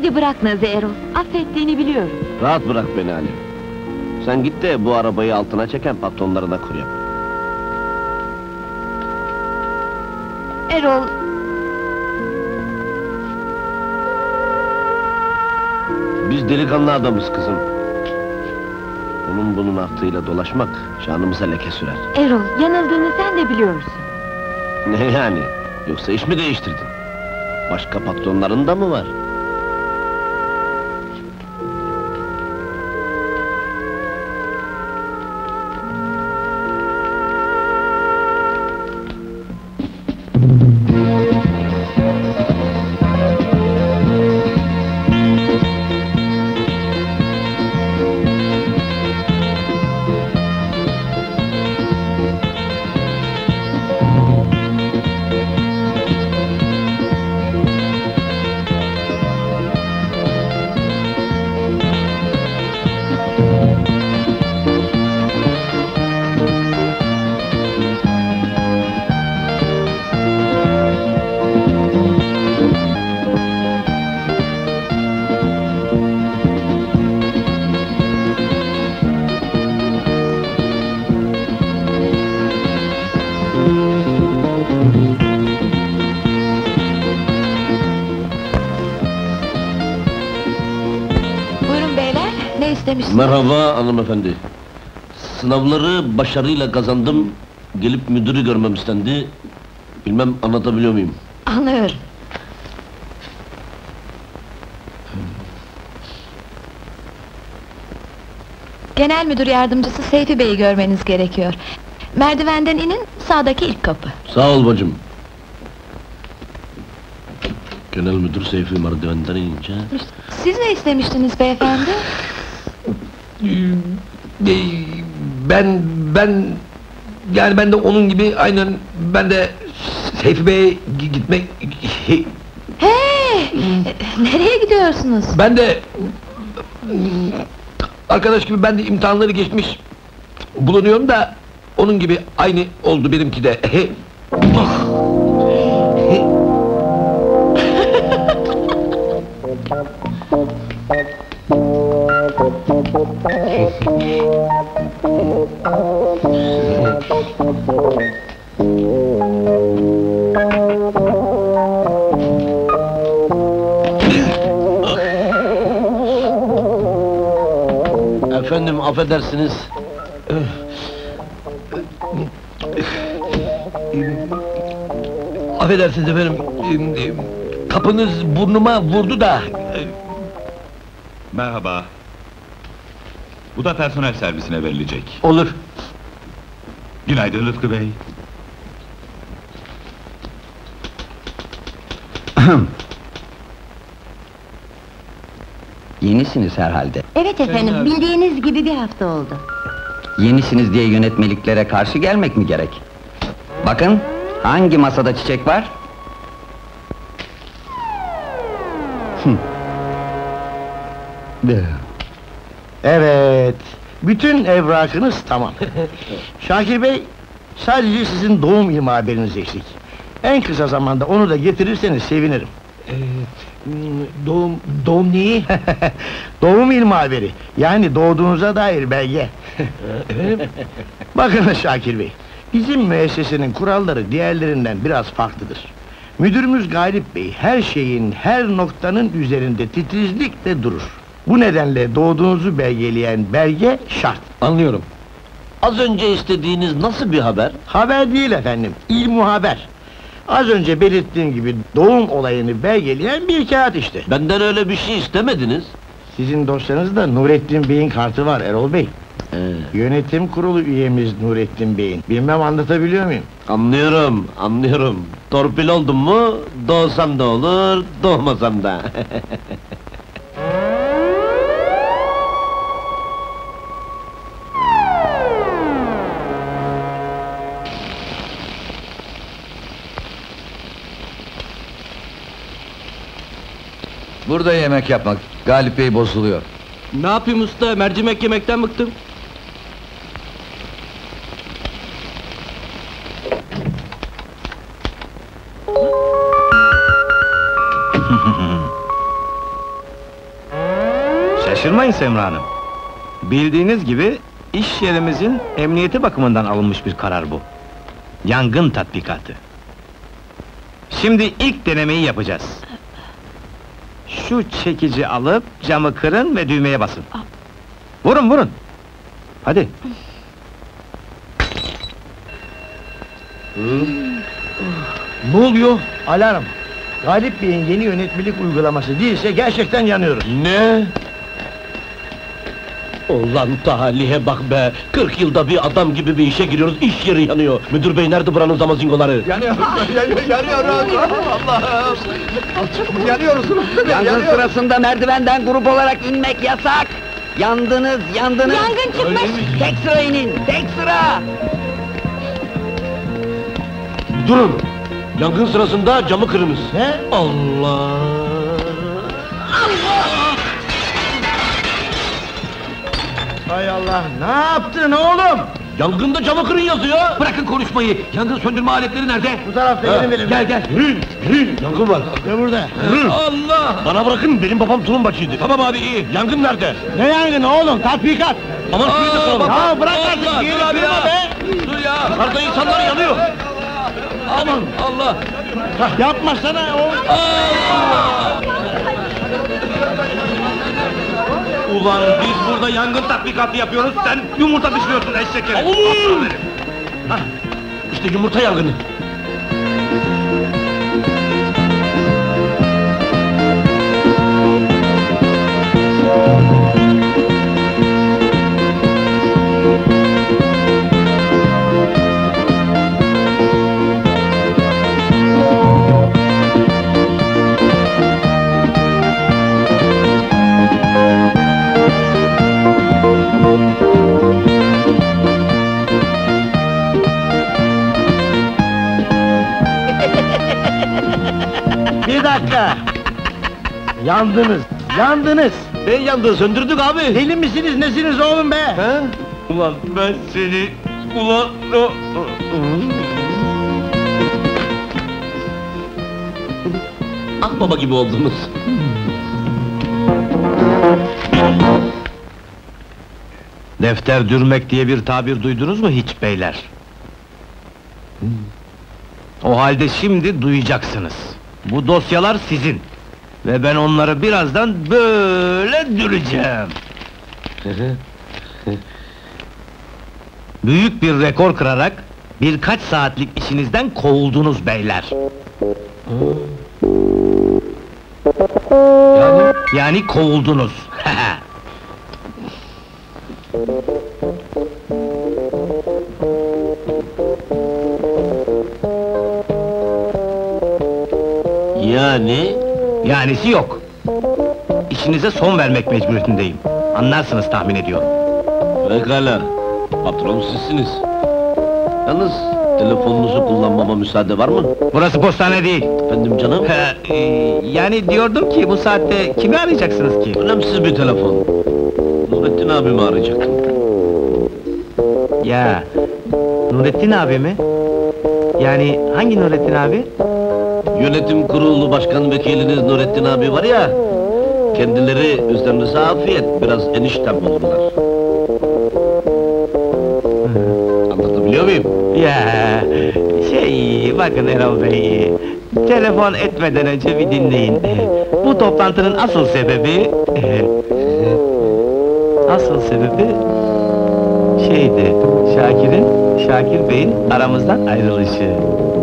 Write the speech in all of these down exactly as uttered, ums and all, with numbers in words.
Hadi bırak Naz'ı Erol, affettiğini biliyorum. Rahat bırak beni Ali. Sen git de bu arabayı altına çeken patronlarına kur yap. Erol... Biz delikanlı adamız kızım. Onun bunun ahtıyla dolaşmak şanımıza leke sürer. Erol, yanıldığını sen de biliyorsun. Ne yani? Yoksa iş mi değiştirdin? Başka patronların da mı var? Merhaba hanımefendi. Sınavları başarıyla kazandım. Gelip müdürü görmem istendi. Bilmem anlatabiliyor muyum? Anlıyorum. Genel müdür yardımcısı Seyfi Bey'i görmeniz gerekiyor. Merdivenden inin, sağdaki ilk kapı. Sağ ol bacım. Genel müdür Seyfi merdivenden inince... Siz ne istemiştiniz beyefendi? Ben, ben... Yani ben de onun gibi aynen... Ben de Seyfi Bey'e gitmek... Hey! Nereye gidiyorsunuz? Ben de... Arkadaş gibi ben de imtihanları geçmiş... Bulunuyorum da... Onun gibi aynı oldu benimki de. Efendim, affedersiniz. Affedersiniz efendim, kapınız burnuma vurdu da... Merhaba. Bu da personel servisine verilecek. Olur. Günaydın Rıfkı Bey. Yenisiniz herhalde. Evet efendim, bildiğiniz gibi bir hafta oldu. Yenisiniz diye yönetmeliklere karşı gelmek mi gerek? Bakın, hangi masada çiçek var? Evet, bütün evrakınız tamam. Şakir Bey, sadece sizin doğum ilmi haberiniz eksik. En kısa zamanda onu da getirirseniz sevinirim. Ee, doğum, doğum neyi? Doğum ilmi haberi, yani doğduğunuza dair belge. Efendim? Bakın Şakir Bey, bizim müessesenin kuralları diğerlerinden biraz farklıdır. Müdürümüz Galip Bey, her şeyin, her noktanın üzerinde titizlikle durur. Bu nedenle doğduğunuzu belgeleyen belge şart. Anlıyorum. Az önce istediğiniz nasıl bir haber? Haber değil efendim, ilmu haber. Az önce belirttiğim gibi doğum olayını belgeleyen bir kağıt işte. Benden öyle bir şey istemediniz. Sizin dosyanızda Nurettin Bey'in kartı var Erol Bey. Ee, Yönetim kurulu üyemiz Nurettin Bey'in. Bilmem anlatabiliyor muyum? anlıyorum, anlıyorum. Torpil oldum mu, doğsam da olur, doğmasam da. Burada yemek yapmak, Galip Bey bozuluyor. Ne yapayım usta, mercimek yemekten bıktım. Şaşırmayın Semra Hanım. Bildiğiniz gibi iş yerimizin emniyeti bakımından alınmış bir karar bu. Yangın tatbikatı. Şimdi ilk denemeyi yapacağız. Şu çekici alıp camı kırın ve düğmeye basın. Vurun vurun. Hadi. Ne oluyor? Alarm! Galip Bey'in yeni yönetmelik uygulaması değilse gerçekten yanıyoruz. Ne? Ulan talihe bak be! kırk yılda bir adam gibi bir işe giriyoruz, iş yeri yanıyor! Müdür bey nerede buranın zamazingoları? Yanıyoruz, yanıyoruz, yanıyoruz! Allah'ım! Yanıyoruz! Yangın sırasında merdivenden grup olarak inmek yasak! Yandınız, yandınız! Yangın çıkmış! Tek sıra inin, tek sıra! Durun! Yangın sırasında camı kırınız! Ne? Allah! Hay Allah! Ne yaptın oğlum? Yangında camı kırın yazıyor! Bırakın konuşmayı! Yangın söndürme aletleri nerede? Bu tarafta benim elimde. Gel gel! Yürüyün, yürüyün! Yangın var! Ve burada. Allah! Bana bırakın, benim babam tulumbacıydı! Tamam abi iyi! Yangın nerede? Ne yangını oğlum? Tatbikat! Aman suyu da soralım! Ya bırak artık! Allah, Yeri dur abi kırma ya. be! Dur ya! Yukarıda insanlar yanıyor! Aman Allah! Yapmasana oğlum! Ulan biz burada yangın tatbikatı yapıyoruz, sen yumurta pişiriyorsun eşek herif! Oğlum! Hah, işte yumurta yangını! Bir dakika! Yandınız, yandınız! Ben yandı, söndürdük abi! Deli misiniz, nesiniz oğlum be? He? Ulan ben seni... Ulan... o- Akbaba gibi oldunuz! Defter dürmek diye bir tabir duydunuz mu hiç beyler? O halde şimdi duyacaksınız. Bu dosyalar sizin. Ve ben onları birazdan böyle düreceğim. Büyük bir rekor kırarak birkaç saatlik işinizden kovuldunuz beyler. Yani, yani kovuldunuz. Yani... Yanisi yok. İşinize son vermek mecburiyetindeyim. Anlarsınız tahmin ediyorum. Pekala, patron sizsiniz. Yalnız telefonunuzu kullanmama müsaade var mı? Burası postane değil. Efendim canım? He, e, yani diyordum ki bu saatte kimi arayacaksınız ki? Önemsiz bir telefon. Nurettin abimi arayacaktım. Ya, Nurettin abi mi? Yani hangi Nurettin abi? Yönetim kurulu başkan vekiliniz Nurettin abi var ya... Kendileri üzerinize afiyet, biraz eniştem olurlar. Anlatabiliyor muyum? Ya, şey, bakın Erol Bey... Telefon etmeden önce bir dinleyin. Bu toplantının asıl sebebi... Asıl sebebi... Şeydi, Şakir'in, Şakir Bey'in aramızdan ayrılışı.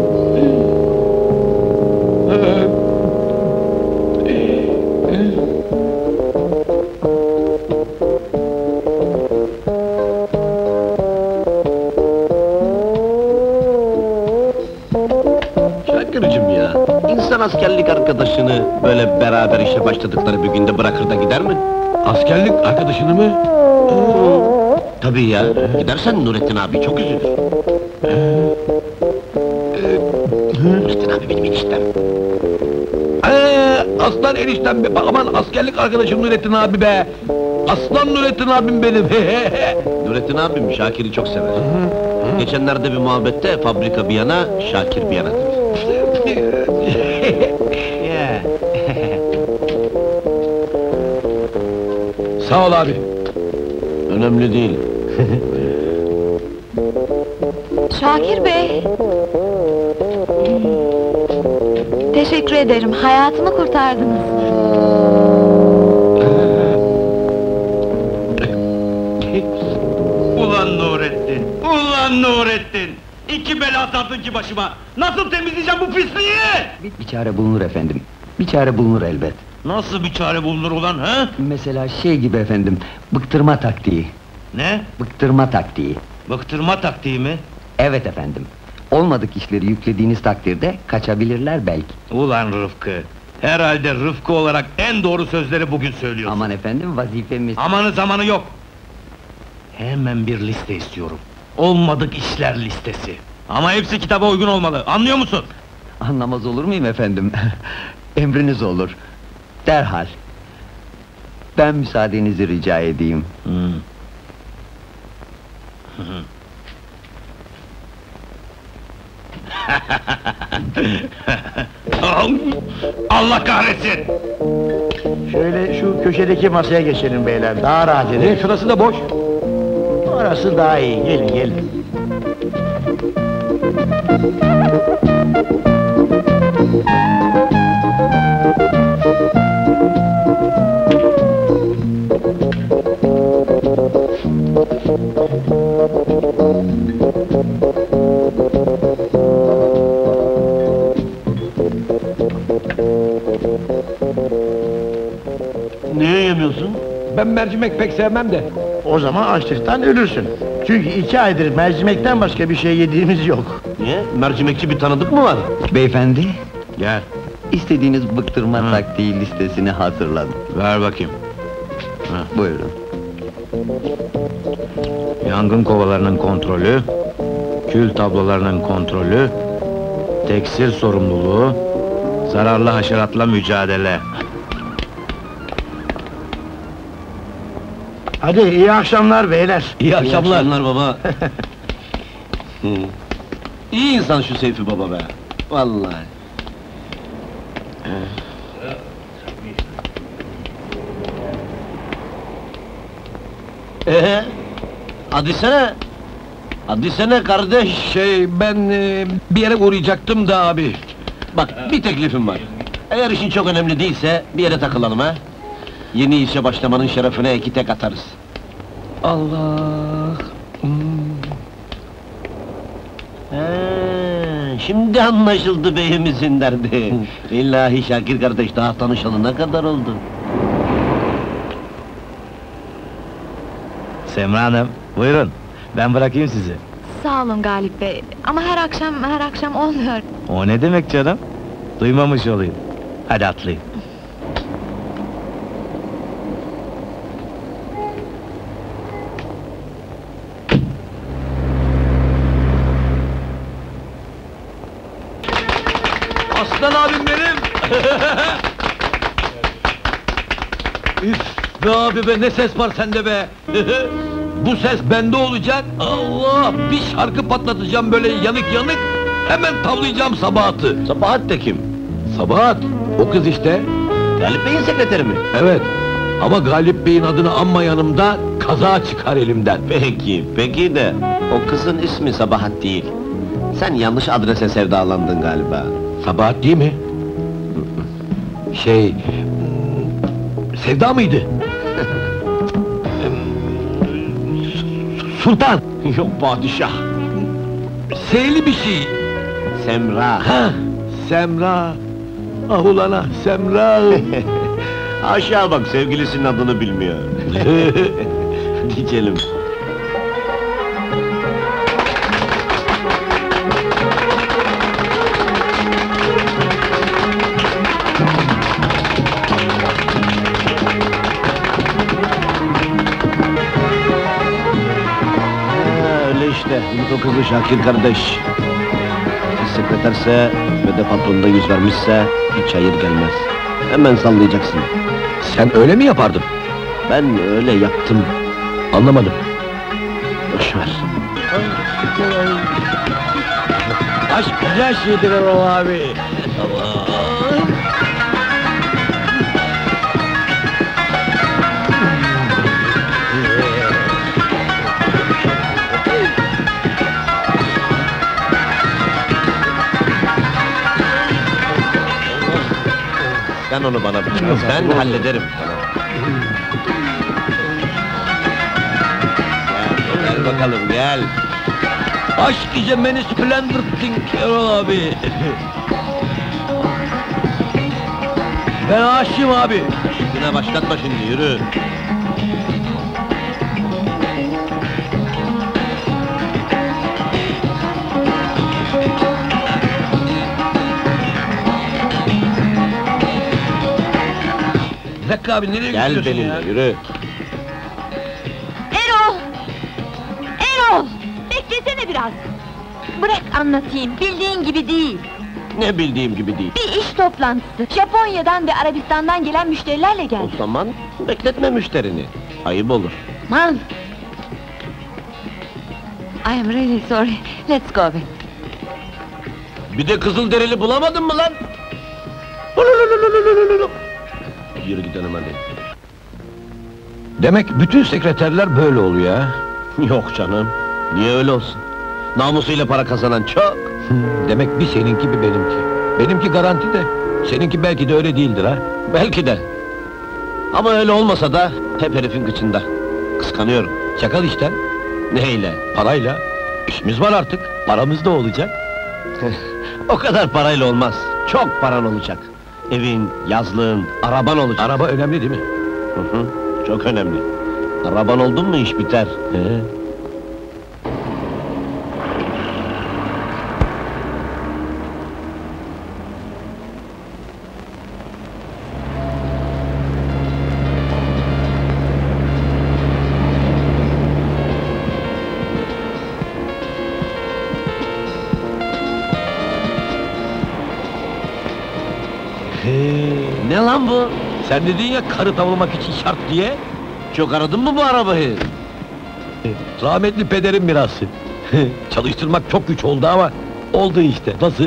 Şakir'cim ya, insan askerlik arkadaşını böyle beraber işe başladıkları bir günde bırakır da gider mi? Askerlik arkadaşını mı? Tabii ya, gidersen Nurettin abi çok üzülür. Nurettin abi benim eniştem. Ee, aslan eniştem be, aman askerlik arkadaşım Nurettin abi be! Aslan Nurettin abim benim! Nurettin abim Şakir'i çok sever. Geçenlerde bir muhabbette fabrika bir yana, Şakir bir yana dedi. Ya. Sağ ol abi. Önemli değil. Şakir Bey! Teşekkür ederim, hayatımı kurtardınız. Ulan Nurettin! Ulan Nurettin! İki bela attın ki başıma! Nasıl temizleyeceğim bu pisliği? Bir çare bulunur efendim. Bir çare bulunur elbet. Nasıl bir çare bulunur ulan ha? Mesela şey gibi efendim, bıktırma taktiği. Ne? Bıktırma taktiği. Bıktırma taktiği mi? Evet efendim. Olmadık işleri yüklediğiniz takdirde kaçabilirler belki. Ulan Rıfkı! Herhalde Rıfkı olarak en doğru sözleri bugün söylüyorsun. Aman efendim, vazifemiz... Amanı zamanı yok! Hemen bir liste istiyorum. Olmadık işler listesi. Ama hepsi kitaba uygun olmalı, anlıyor musun? Anlamaz olur muyum efendim? Emriniz olur. Derhal. Ben müsaadenizi rica edeyim. Hmm. Hı hı. Allah kahretsin! Şöyle şu köşedeki masaya geçelim beyler, daha rahat Ne, edelim. şurası da boş. Orası daha iyi, gelin gelin. Niye yemiyorsun? Ben mercimek pek sevmem de. O zaman açlıktan ölürsün. Çünkü iki aydır mercimekten başka bir şey yediğimiz yok. Niye? Mercimekçi bir tanıdık mı var? Beyefendi, Gel, istediğiniz bıktırma Hı. taktiği listesini hazırladım. ver bakayım. Buyurun. Yangın kovalarının kontrolü, kül tablolarının kontrolü, teksir sorumluluğu, zararlı haşeratla mücadele. Hadi iyi akşamlar beyler. İyi akşamlar. İyi akşamlar baba. Hı. İyi insan şu Seyfi baba be. Vallahi. Ee, hadi sene. Hadi sene kardeş. Şey, ben e, bir yere uğrayacaktım da abi. Bak, bir teklifim var. Eğer işin çok önemli değilse, bir yere takılalım ha. Yeni işe başlamanın şerefine iki tek atarız. Allah! Hmm. He, şimdi anlaşıldı beyimizin derdi. İllahi Şakir kardeş, daha tanışalı ne kadar oldu? Semra Hanım, buyurun. Ben bırakayım sizi. Sağ olun Galip Bey, ama her akşam, her akşam olmuyor. O ne demek canım? Duymamış olayım. Hadi atlayın. Aslan abim benim! Üf be abi be, ne ses var sende be! Bu ses bende olacak, Allah! Bir şarkı patlatacağım böyle yanık yanık, hemen tavlayacağım Sabahat'ı! Sabahat de kim? Sabahat, o kız işte! Galip Bey'in sekreteri mi? Evet, ama Galip Bey'in adını anma yanımda, kaza çıkar elimden! Peki, peki de, o kızın ismi Sabahat değil. Sen yanlış adrese sevdalandın galiba. Sabahat değil mi? Şey... Sevda mıydı? Sultan! Yok padişah! Seyli bir şey! Semra! Ha, Semra! Ah ulan ah, Semra! Aşağı bak, sevgilisinin adını bilmiyor. Dikelim. İşte, unut o kızı Şakir kardeş. Kız sekreterse ve de patronda yüz vermişse hiç hayır gelmez. Hemen sallayacaksın. Sen öyle mi yapardın? Ben öyle yaptım. Anlamadım. Boş ver. Aşk güzel şeydir Erol abi. Sen onu bana bırak. Ben hallederim. Gel, gel bakalım gel. Aşk iyice beni splendid'in Erol abi. Ben aşığım abi. Yine başlatma şimdi, yürü. Bir dakika abi, nereye Gel gidiyorsun benimle, ya? yürü. Erol! Erol! Beklesene biraz! Bırak anlatayım, bildiğin gibi değil. Ne bildiğim gibi değil. Bir iş toplantısı. Japonya'dan ve Arabistan'dan gelen müşterilerle O geldi. zaman bekletme müşterini. Ayıp olur. Man! I am really sorry. Let's go back. Bir de Kızılderili bulamadın mı lan? Yürü gidelim hadi. Demek bütün sekreterler böyle oluyor ha? Yok canım. Niye öyle olsun? Namusuyla para kazanan çok. Demek bir seninki bir benimki. Benimki garanti de, seninki belki de öyle değildir ha? Belki de. Ama öyle olmasa da hep herifin kıçında. Kıskanıyorum. Çakal işte. Neyle? Parayla. İşimiz var artık, paramız da olacak. O kadar parayla olmaz. Çok paran olacak. Evin, yazlığın, araban olacak. Araba önemli değil mi? Hı hı, çok önemli. Araban oldun mu iş biter. He. Ne lan bu? Sen dedin ya karı tavlamak için şart diye. Çok aradın mı bu arabayı? Rahmetli pederin mirası. Çalıştırmak çok güç oldu ama oldu işte. Nasıl?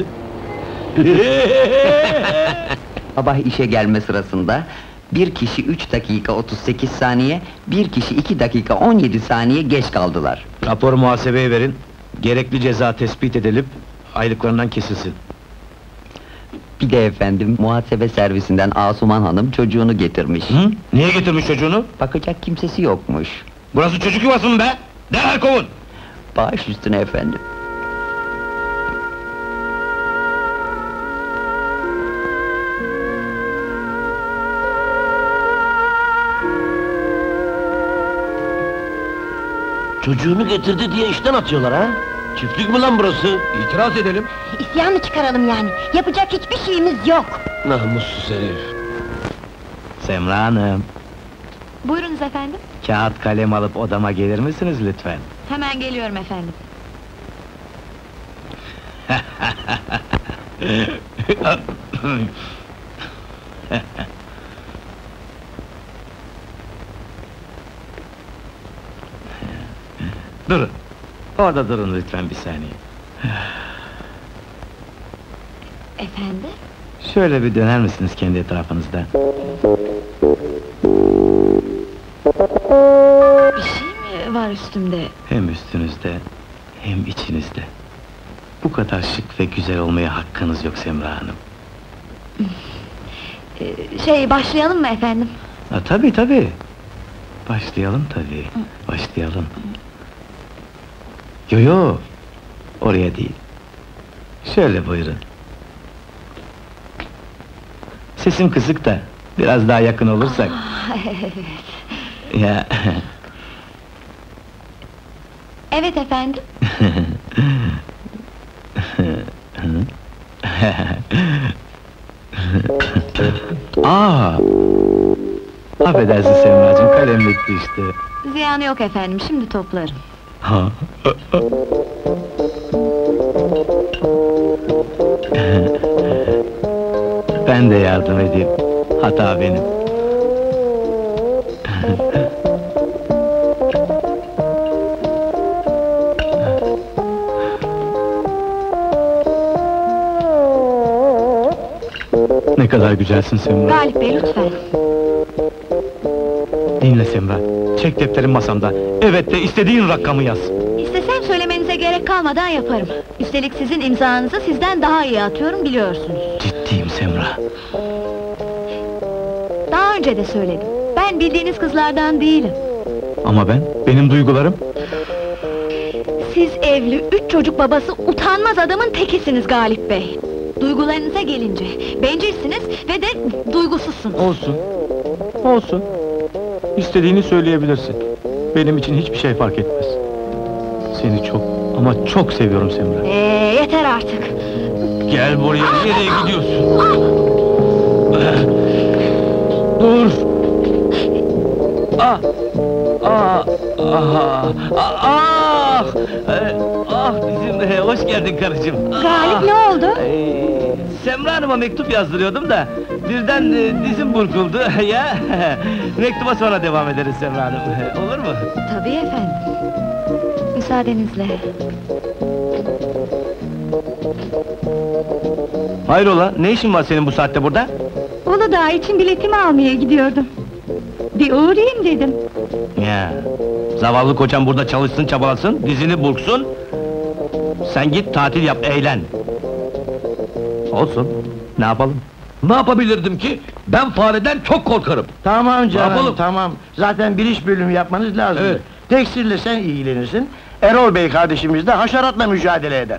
Sabah işe gelme sırasında bir kişi üç dakika otuz sekiz saniye, bir kişi iki dakika on yedi saniye geç kaldılar. Rapor muhasebeye verin. Gerekli ceza tespit edilip aylıklarından kesilsin. Bir de efendim, muhasebe servisinden Asuman Hanım çocuğunu getirmiş. Hı? Niye getirmiş çocuğunu? Bakacak kimsesi yokmuş. Burası çocuk yuvası mı be? Derhal kovun! Baş üstüne efendim. Çocuğunu getirdi diye işten atıyorlar ha? Çiftlik mi lan burası? İtiraz edelim. İsyan mı çıkaralım yani? Yapacak hiçbir şeyimiz yok. Namussuz herif. Semra Hanım, Buyurunuz efendim. kağıt kalem alıp odama gelir misiniz lütfen? Hemen geliyorum efendim. Durun. Orada durun lütfen bir saniye. Efendim? Şöyle bir döner misiniz kendi etrafınızda? Bir şey mi var üstümde? Hem üstünüzde, hem içinizde. Bu kadar şık ve güzel olmaya hakkınız yok Semra Hanım. Ee, şey, başlayalım mı efendim? Ha, tabii tabii. Başlayalım tabii, başlayalım. Yo yo, oraya değil. Şöyle buyurun. Sesim kısık da, biraz daha yakın olursak. Ya. Evet efendim. Aa! Affedersin Semracığım, kalem bitti işte. Ziyanı yok efendim, şimdi toplarım. Ha. Ben de yardım edeyim. Hata benim. Ne kadar güzelsin Semra. Galip Bey lütfen. Dinle Semra. Çek defterin masamda. Evet de istediğin rakamı yaz. İstesem söylemenize gerek kalmadan yaparım. Üstelik sizin imzanızı sizden daha iyi atıyorum biliyorsunuz. Ciddiyim Semra. önce de söyledim. Ben bildiğiniz kızlardan değilim. Ama ben, benim duygularım... Siz evli, üç çocuk babası, utanmaz adamın tekisiniz Galip Bey. Duygularınıza gelince, bencilsiniz ve de duygusuzsunuz. Olsun, olsun. İstediğini söyleyebilirsin. Benim için hiçbir şey fark etmez. Seni çok ama çok seviyorum Semra. Ee, yeter artık. Gel buraya, nereye gidiyorsun? Dur! Ah! Ah! Ah! Ah! Ah! Ee, ah bizim, e, hoş geldin karıcığım. Galip, ne oldu? Ee, Semra Hanım'a mektup yazdırıyordum da birden e, dizim burkuldu ya. Mektuba sonra devam ederiz Semra Hanım. Olur mu? Tabii efendim. Müsaadenizle. Hayrola, ne işin var senin bu saatte burada? Uludağ için biletimi almaya gidiyordum. Bir uğrayayım dedim. Ya, zavallı kocan burada çalışsın, çabalasın, dizini burksun. Sen git tatil yap, eğlen. Olsun, ne yapalım? Ne yapabilirdim ki? Ben fareden çok korkarım. Tamam canım, yapalım? tamam. Zaten bir iş bölümü yapmanız lazım. Evet. Tekstille sen ilgilenirsin. Erol Bey kardeşimiz de haşeratla mücadele eder.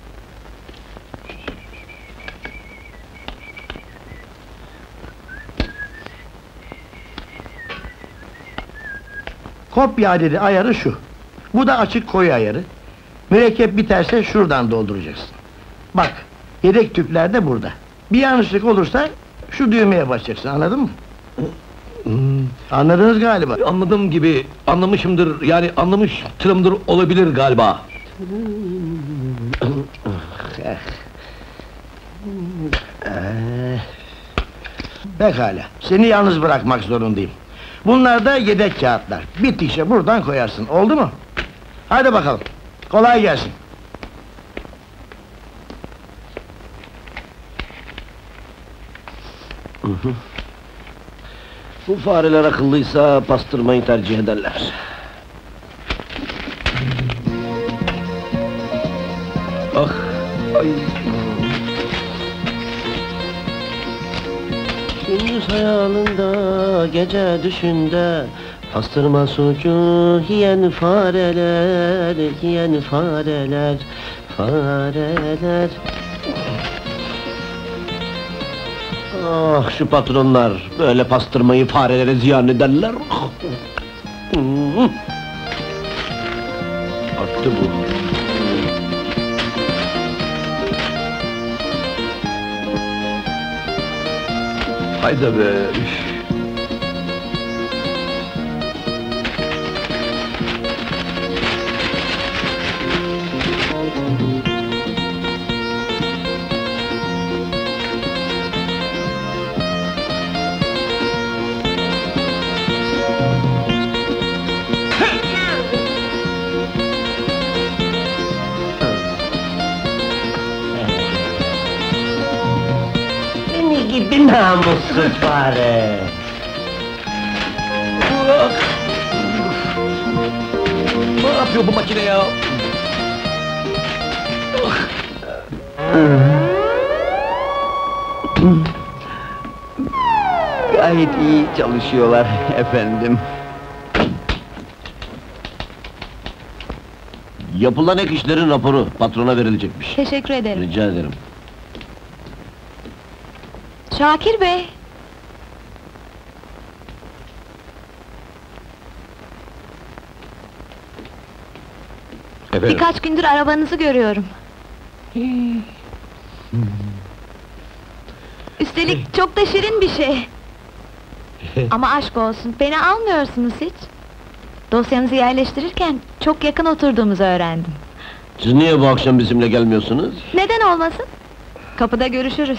Kopya adedi ayarı şu. Bu da açık koyu ayarı. Mürekkep biterse şuradan dolduracaksın. Bak, yedek tüpler de burada. Bir yanlışlık olursa şu düğmeye basacaksın, anladın mı? Anladınız galiba. Anladığım gibi, anlamışımdır, yani anlamıştırımdır olabilir galiba. Ee, Pekala, seni yalnız bırakmak zorundayım. Bunlar da yedek kağıtlar. Bittikçe buradan koyarsın, oldu mu? Hadi bakalım, kolay gelsin. Bu fareler akıllıysa pastırmayı tercih ederler. Ah, ay. Gündüz hayalında, gece düşünde pastırma sucu yiyen fareler, yiyen fareler, fareler. Ah, şu patronlar böyle pastırmayı farelere ziyan ederler. Hmm. Arttı bu. Hayda be! Üf! Seni gidi namussuz fare! Ah! Ne yapıyor bu makine ya? Gayet iyi çalışıyorlar efendim. Yapılan ek işlerin raporu patrona verilecekmiş. Teşekkür ederim. Rica ederim. Şakir Bey! Efendim? Birkaç gündür arabanızı görüyorum. Üstelik çok da şirin bir şey. Ama aşk olsun, beni almıyorsunuz hiç. Dosyanızı yerleştirirken çok yakın oturduğumuzu öğrendim. Siz niye bu akşam bizimle gelmiyorsunuz? Neden olmasın? Kapıda görüşürüz.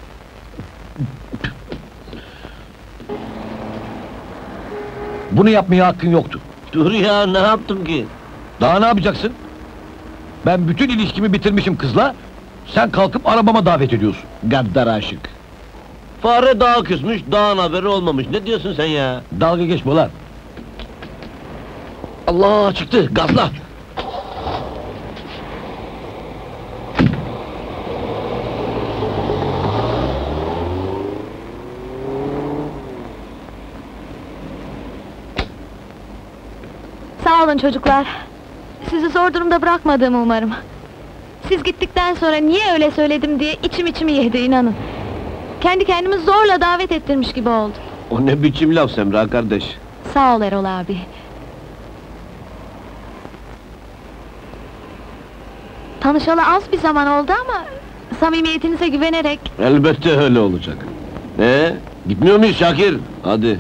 Bunu yapmaya hakkın yoktu. Dur ya, ne yaptım ki? Daha ne yapacaksın? Ben bütün ilişkimi bitirmişim kızla, sen kalkıp arabama davet ediyorsun. Gaddar aşık. Fare dağa küsmüş, dağın haberi olmamış. Ne diyorsun sen ya? Dalga geçme lan! Allah, çıktı, gazla! Sağ olun çocuklar. Sizi zor durumda bırakmadığımı umarım. Siz gittikten sonra niye öyle söyledim diye içim içimi yedi, inanın. Kendi kendimi zorla davet ettirmiş gibi oldum. O ne biçim laf Semra kardeş? Sağ ol Erol abi. Tanışalı az bir zaman oldu ama samimiyetinize güvenerek... Elbette öyle olacak. Ee, gitmiyor muyuz Şakir? Hadi.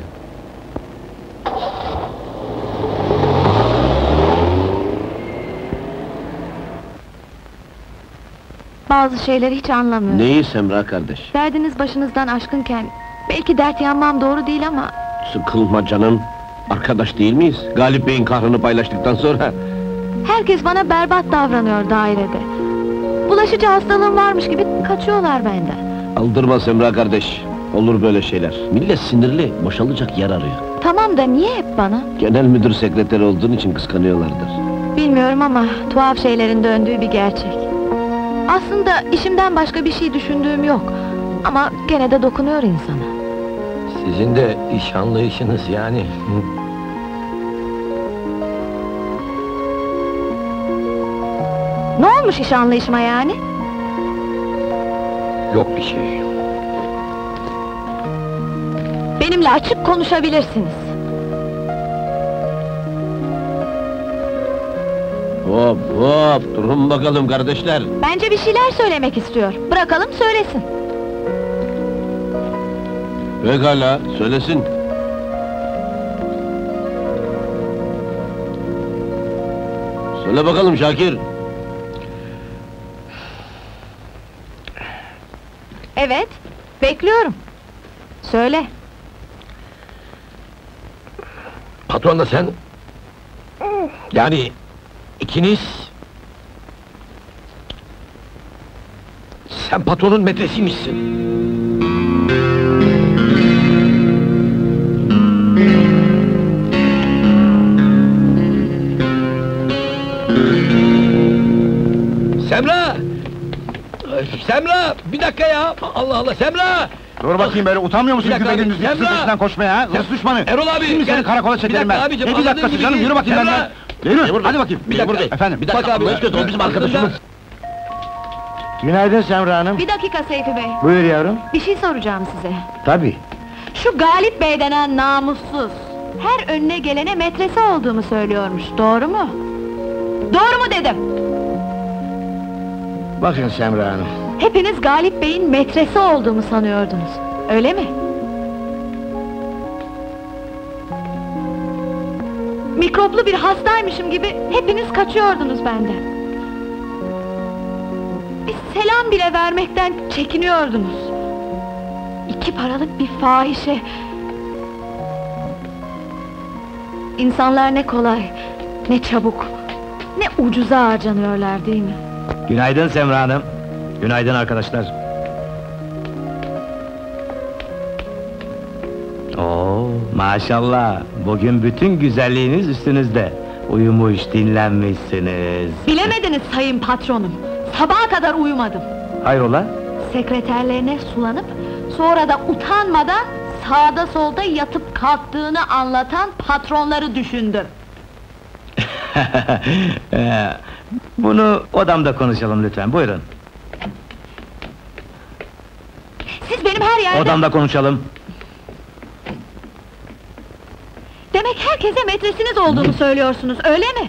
Bazı şeyleri hiç anlamıyorum. Neyi Semra kardeş? Derdiniz başınızdan aşkınken... Belki dert yanmam doğru değil ama... Sıkılma canım. Arkadaş değil miyiz? Galip Bey'in kahrını paylaştıktan sonra... Herkes bana berbat davranıyor dairede. Bulaşıcı hastalığım varmış gibi kaçıyorlar benden. Aldırma Semra kardeş. Olur böyle şeyler. Millet sinirli, boşalacak yer arıyor. Tamam da niye hep bana? Genel müdür sekreteri olduğun için kıskanıyorlardır. Bilmiyorum ama tuhaf şeylerin döndüğü bir gerçek. Aslında işimden başka bir şey düşündüğüm yok. Ama gene de dokunuyor insana. Sizin de iş anlayışınız yani. Ne olmuş iş anlayışıma yani? Yok bir şey. Benimle açık konuşabilirsiniz. Hop hop, durun bakalım kardeşler. Bence bir şeyler söylemek istiyor. Bırakalım söylesin. Pekala, söylesin. Söyle bakalım Şakir. Evet, bekliyorum. Söyle. Patron da sen... Yani... ikiniz... Sen patronun metresiymişsin. Semra! Semra! Bir dakika ya! Allah Allah, Semra! Dur bakayım böyle, utanmıyor musun Bir dakika güvenliğin abi, Semra! peşinden koşmaya ha? Hırs düşmanı! Erol abi! Şimdi seni gel. karakola Bir çekerim dakika ben! abicim, Ne bir dakikası anladığın canım, gibi- yürü bakayım Semra! benden! Yürü, hadi bakayım! Bir dakika, Efendim? bir dakika abi, o bizim arkadaşımız. Günaydın Semra Hanım! Bir dakika Seyfi Bey, Buyur yavrum! bir şey soracağım size. Tabii! Şu Galip Bey denen namussuz, her önüne gelene metresi olduğumu söylüyormuş, doğru mu? Doğru mu dedim? Bakın Semra Hanım, Hepiniz Galip Bey'in metresi olduğumu sanıyordunuz, öyle mi? Mikroplu bir hastaymışım gibi hepiniz kaçıyordunuz benden. Bir selam bile vermekten çekiniyordunuz. İki paralık bir fahişe. İnsanlar ne kolay, ne çabuk, ne ucuza harcanıyorlar değil mi? Günaydın Semra Hanım. Günaydın arkadaşlar. Oo, maşallah. Bugün bütün güzelliğiniz üstünüzde. Uyumuş, dinlenmişsiniz. Bilemediniz sayın patronum, sabaha kadar uyumadım. Hayrola? Sekreterlerine sulanıp, sonra da utanmadan sağda solda yatıp kalktığını anlatan patronları düşündüm. Ee, Bunu odamda konuşalım lütfen, buyurun. Siz benim her yerde... Odamda konuşalım. Demek herkese metresiniz olduğumu söylüyorsunuz, öyle mi?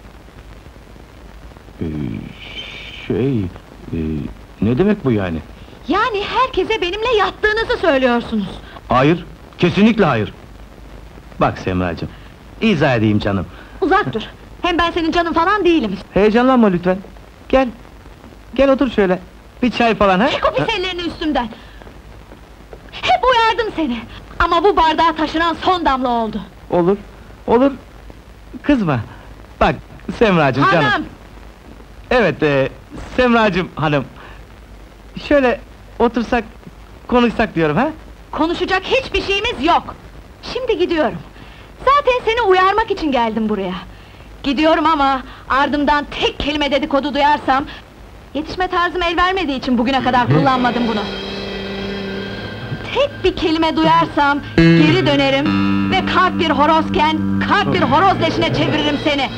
Ee, şey... e, ne demek bu yani? Yani herkese benimle yattığınızı söylüyorsunuz. Hayır, kesinlikle hayır. Bak Semracığım, izah edeyim canım. Uzak dur, hem ben senin canın falan değilim. Heyecanlanma lütfen. Gel. Gel otur şöyle. Bir çay falan ha? Çek o pis ellerini üstümden! Hep uyardım seni! Ama bu bardağa taşıran son damla oldu. Olur. Olur. Kızma. Bak Semracığım canım. Hanım! Evet, e, Semracığım hanım. Şöyle otursak, konuşsak diyorum ha? Konuşacak hiçbir şeyimiz yok! Şimdi gidiyorum. Zaten seni uyarmak için geldim buraya. Gidiyorum ama ardımdan tek kelime dedikodu duyarsam... Yetişme tarzım el vermediği için bugüne kadar kullanmadım bunu. Tek bir kelime duyarsam, geri geri dönerim ve kart bir horozken kart bir horoz leşine çeviririm seni.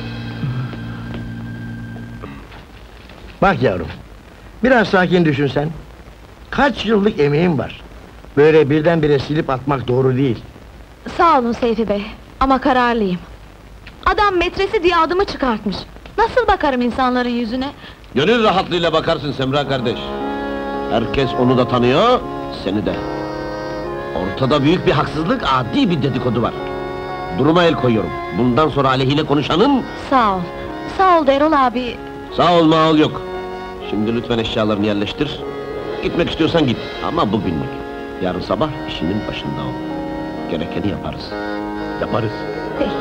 Bak yavrum, biraz sakin düşünsen. Kaç yıllık emeğim var. Böyle birdenbire silip atmak doğru değil. Sağ olun Seyfi Bey, ama kararlıyım. Adam metresi diye adımı çıkartmış. Nasıl bakarım insanların yüzüne? Gönül rahatlığıyla bakarsın Semra kardeş. Herkes onu da tanıyor, seni de. Ortada büyük bir haksızlık, adi bir dedikodu var. Duruma el koyuyorum. Bundan sonra aleyhine konuşanın... Sağ ol, sağ ol Erol abi. Sağ ol mağol yok. Şimdi lütfen eşyalarını yerleştir. Gitmek istiyorsan git, ama bugünlük. Yarın sabah işinin başında ol. Gerekeni yaparız. Yaparız. Peki.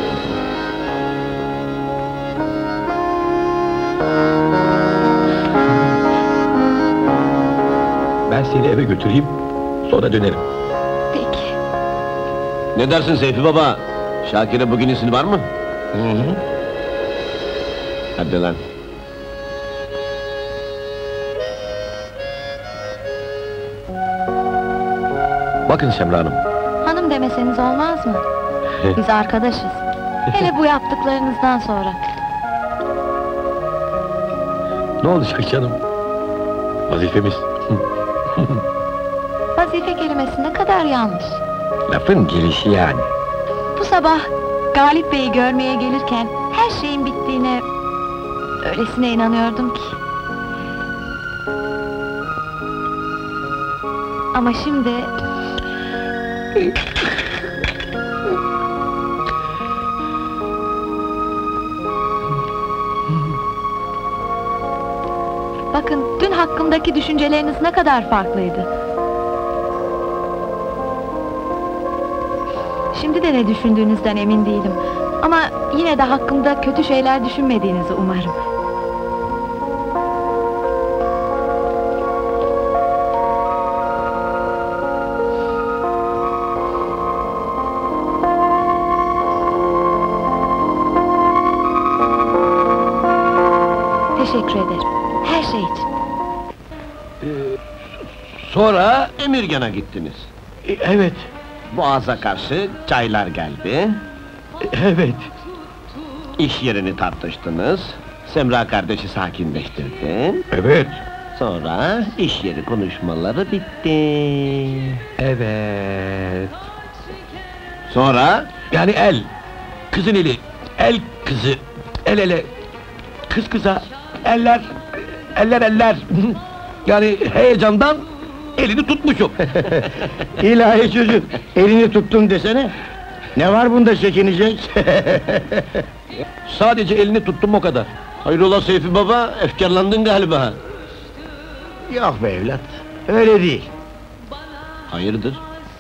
Ben seni eve götüreyim, sonra dönerim. Peki. Ne dersin Seyfi baba? Şakir'e bugün izin var mı? Hı hı. Hadi lan. Bakın Semra Hanım, Hanım demeseniz olmaz mı? Biz arkadaşız. Hele bu yaptıklarınızdan sonra. ne olacak canım? Vazifemiz. Vazife kelimesi ne kadar yanlış. Lafın gelişi yani. Bu sabah Galip Bey'i görmeye gelirken her şeyin bittiğine öylesine inanıyordum ki. Ama şimdi... Bakın, dün hakkımdaki düşünceleriniz ne kadar farklıydı. Şimdi de ne düşündüğünüzden emin değilim. Ama yine de hakkımda kötü şeyler düşünmediğinizi umarım. Teşekkür ederim. Her şey için. Sonra Emirgan'a gittiniz. E, Evet, Boğaz'a karşı çaylar geldi. evet. İş yerini tartıştınız. Semra kardeşi sakinleştirdi. Evet. Sonra iş yeri konuşmaları bitti. Evet. Sonra Yani el, kızın eli, el kızı, el ele, kız kıza, eller, eller eller. Yani heyecandan elini tutmuşum. İlahi çocuk, elini tuttum desene. Ne var bunda çekinecek? Sadece elini tuttum o kadar. hayrola Seyfi baba, efkarlandın galiba. Yok be evlat, öyle değil. Hayırdır?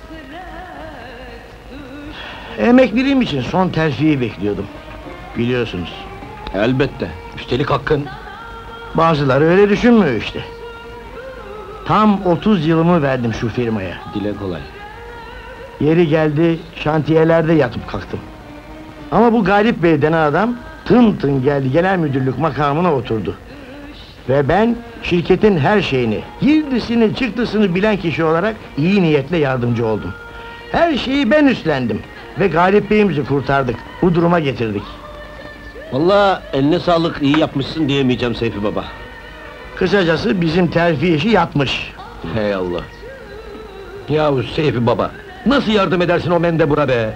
Emekliliğim için son terfiyi bekliyordum. Biliyorsunuz. Elbette. Üstelik hakkın. Bazıları öyle düşünmüyor işte. Tam otuz yılımı verdim şu firmaya. Dile kolay. Yeri geldi, şantiyelerde yatıp kalktım. Ama bu Galip Bey denen adam, tın tın geldi, genel müdürlük makamına oturdu. Ve ben, şirketin her şeyini, girdisini, çıktısını bilen kişi olarak iyi niyetle yardımcı oldum. Her şeyi ben üstlendim ve Galip Bey'imizi kurtardık, bu duruma getirdik. Vallahi eline sağlık, iyi yapmışsın diyemeyeceğim Seyfi baba. Kısacası bizim terfi işi yatmış. Hey Allah! Yahu Seyfi baba, nasıl yardım edersin o mendebura be?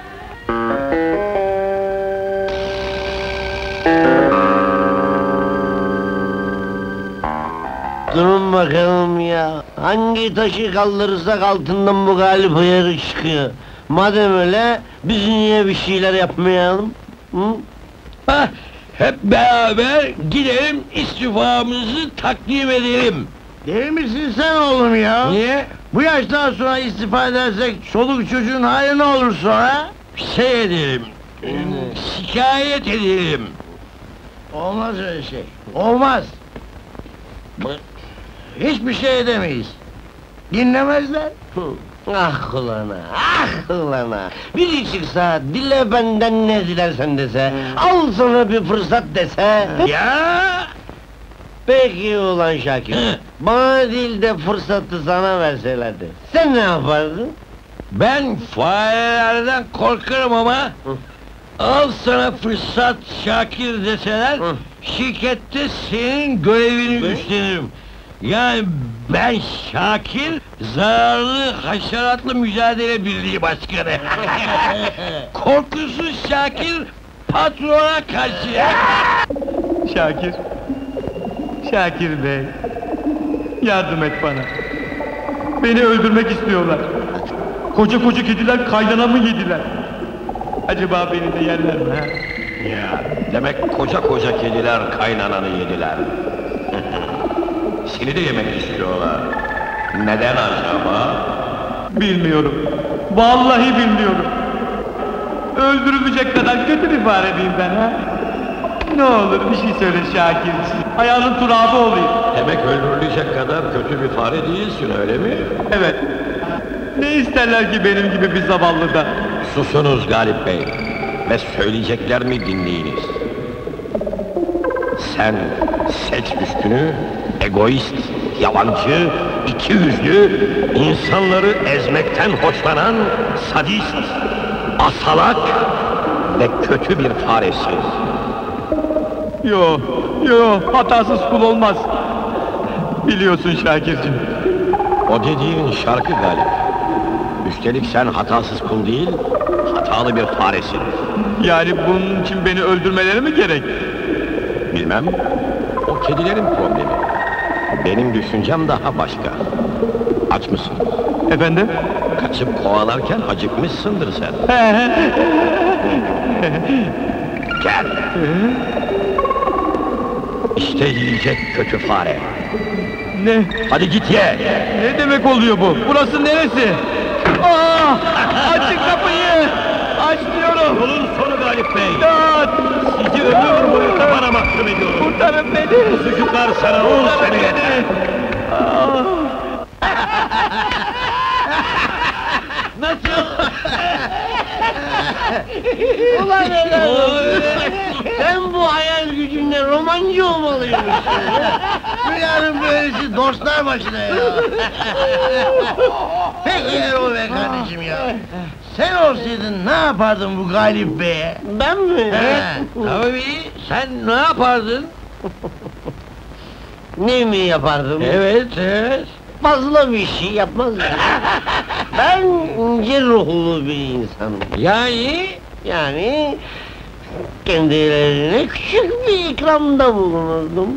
Durun bakalım ya, hangi taşı kaldırırsak altından bu Galip ayarı çıkıyor. Madem öyle, biz niye bir şeyler yapmayalım? Hı? Hah, hep beraber gidelim istifamızı takdim edelim. Değil misin sen oğlum ya? Niye? Bu yaştan sonra istifa edersek çoluk çocuğun hali ne olur sonra? Şey edelim, şikayet edelim. Olmaz öyle şey. Olmaz. Hiçbir şey edemeyiz. Dinlemezler. Ah ulan ah, ah ulan ah! Biri çıksa, dile benden ne dilersen dese, al sana bir fırsat dese... Ya! Peki ulan Şakir, Hı. bana değil de fırsatı sana verselerdi, sen ne yapardın? Ben farelerden korkarım ama... Al sana fırsat Şakir deseler... Hı. Şirkette senin görevini üstlenirim. Yani ben Şakir, zararlı haşeratlı mücadele birliği başkanı. Korkusuz Şakir, patrona karşı. Şakir. Şakir Bey. Yardım et bana. Beni öldürmek istiyorlar. Koca koca kediler kaynanamı yediler. Acaba beni de yerler mi ha? Ya, demek koca koca kediler kaynananı yediler. Seni de yemek istiyorlar. Neden acaba? Bilmiyorum. Vallahi bilmiyorum. Öldürülecek kadar kötü bir fare miyim ben ha? Ne olur bir şey söyle Şakir. Ayağının turabı olayım. Demek öldürülecek kadar kötü bir fare değilsin, öyle mi? Evet. Ne isterler ki benim gibi bir zavallıda? Susunuz Galip Bey ve söyleyeceklerimi dinleyiniz. Sen seks düşkünü, egoist, yalancı, ikiyüzlü, insanları ezmekten hoşlanan sadist, asalak ve kötü bir faresin. Yo, yo, hatasız kul olmaz. Biliyorsun Şakir'cim. O dediğin şarkı Galip. Üstelik sen hatasız kul değil, hatalı bir faresin. Yani bunun için beni öldürmeleri mi gerek? Bilmem, o kedilerin problemi. Benim düşüncem daha başka. Aç mısın? Efendim? Kaçıp kovalarken acıkmışsındır sen. Gel! İşte yiyecek kötü fare. Ne? Hadi git ye! Ne demek oluyor bu? Burası neresi? Aa! Açın kapıyı! Aç diyorum! Yolun sonu Galip Bey! İmdat! Sizi ömür boyu bana mahkum ediyorum! Kurtarın beni! Çocuklar sana ol Kurtarın seni! beni! Aa! Ulan helal olsun! Sen bu hayal gücünle romancı olmalıymışsın! Dünyanın böylesi dostlar başına ya! Peki Erol Bey kardeşim ya! Sen olsaydın ne yapardın bu Galip Bey'e? Ben mi? He. Tabii, sen ne yapardın? Ne mi yapardım? Evet, evet. Fazla bir şey yapmaz ya! Ben ince ruhlu bir insanım. Yani... Yani... Kendilerine küçük bir ikramda bulunurdum.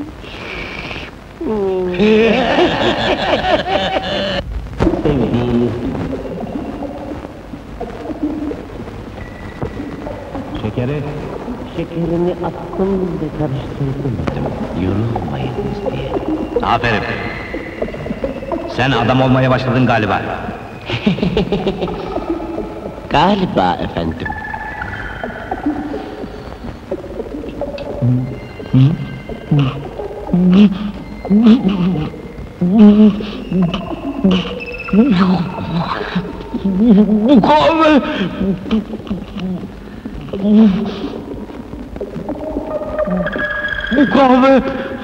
Şekeri. Şekerini attım ve karıştırdım. Yorulmayınız diye. Aferin. Sen adam olmaya başladın galiba. Galiba efendim. Bu kahve! Bu kahve!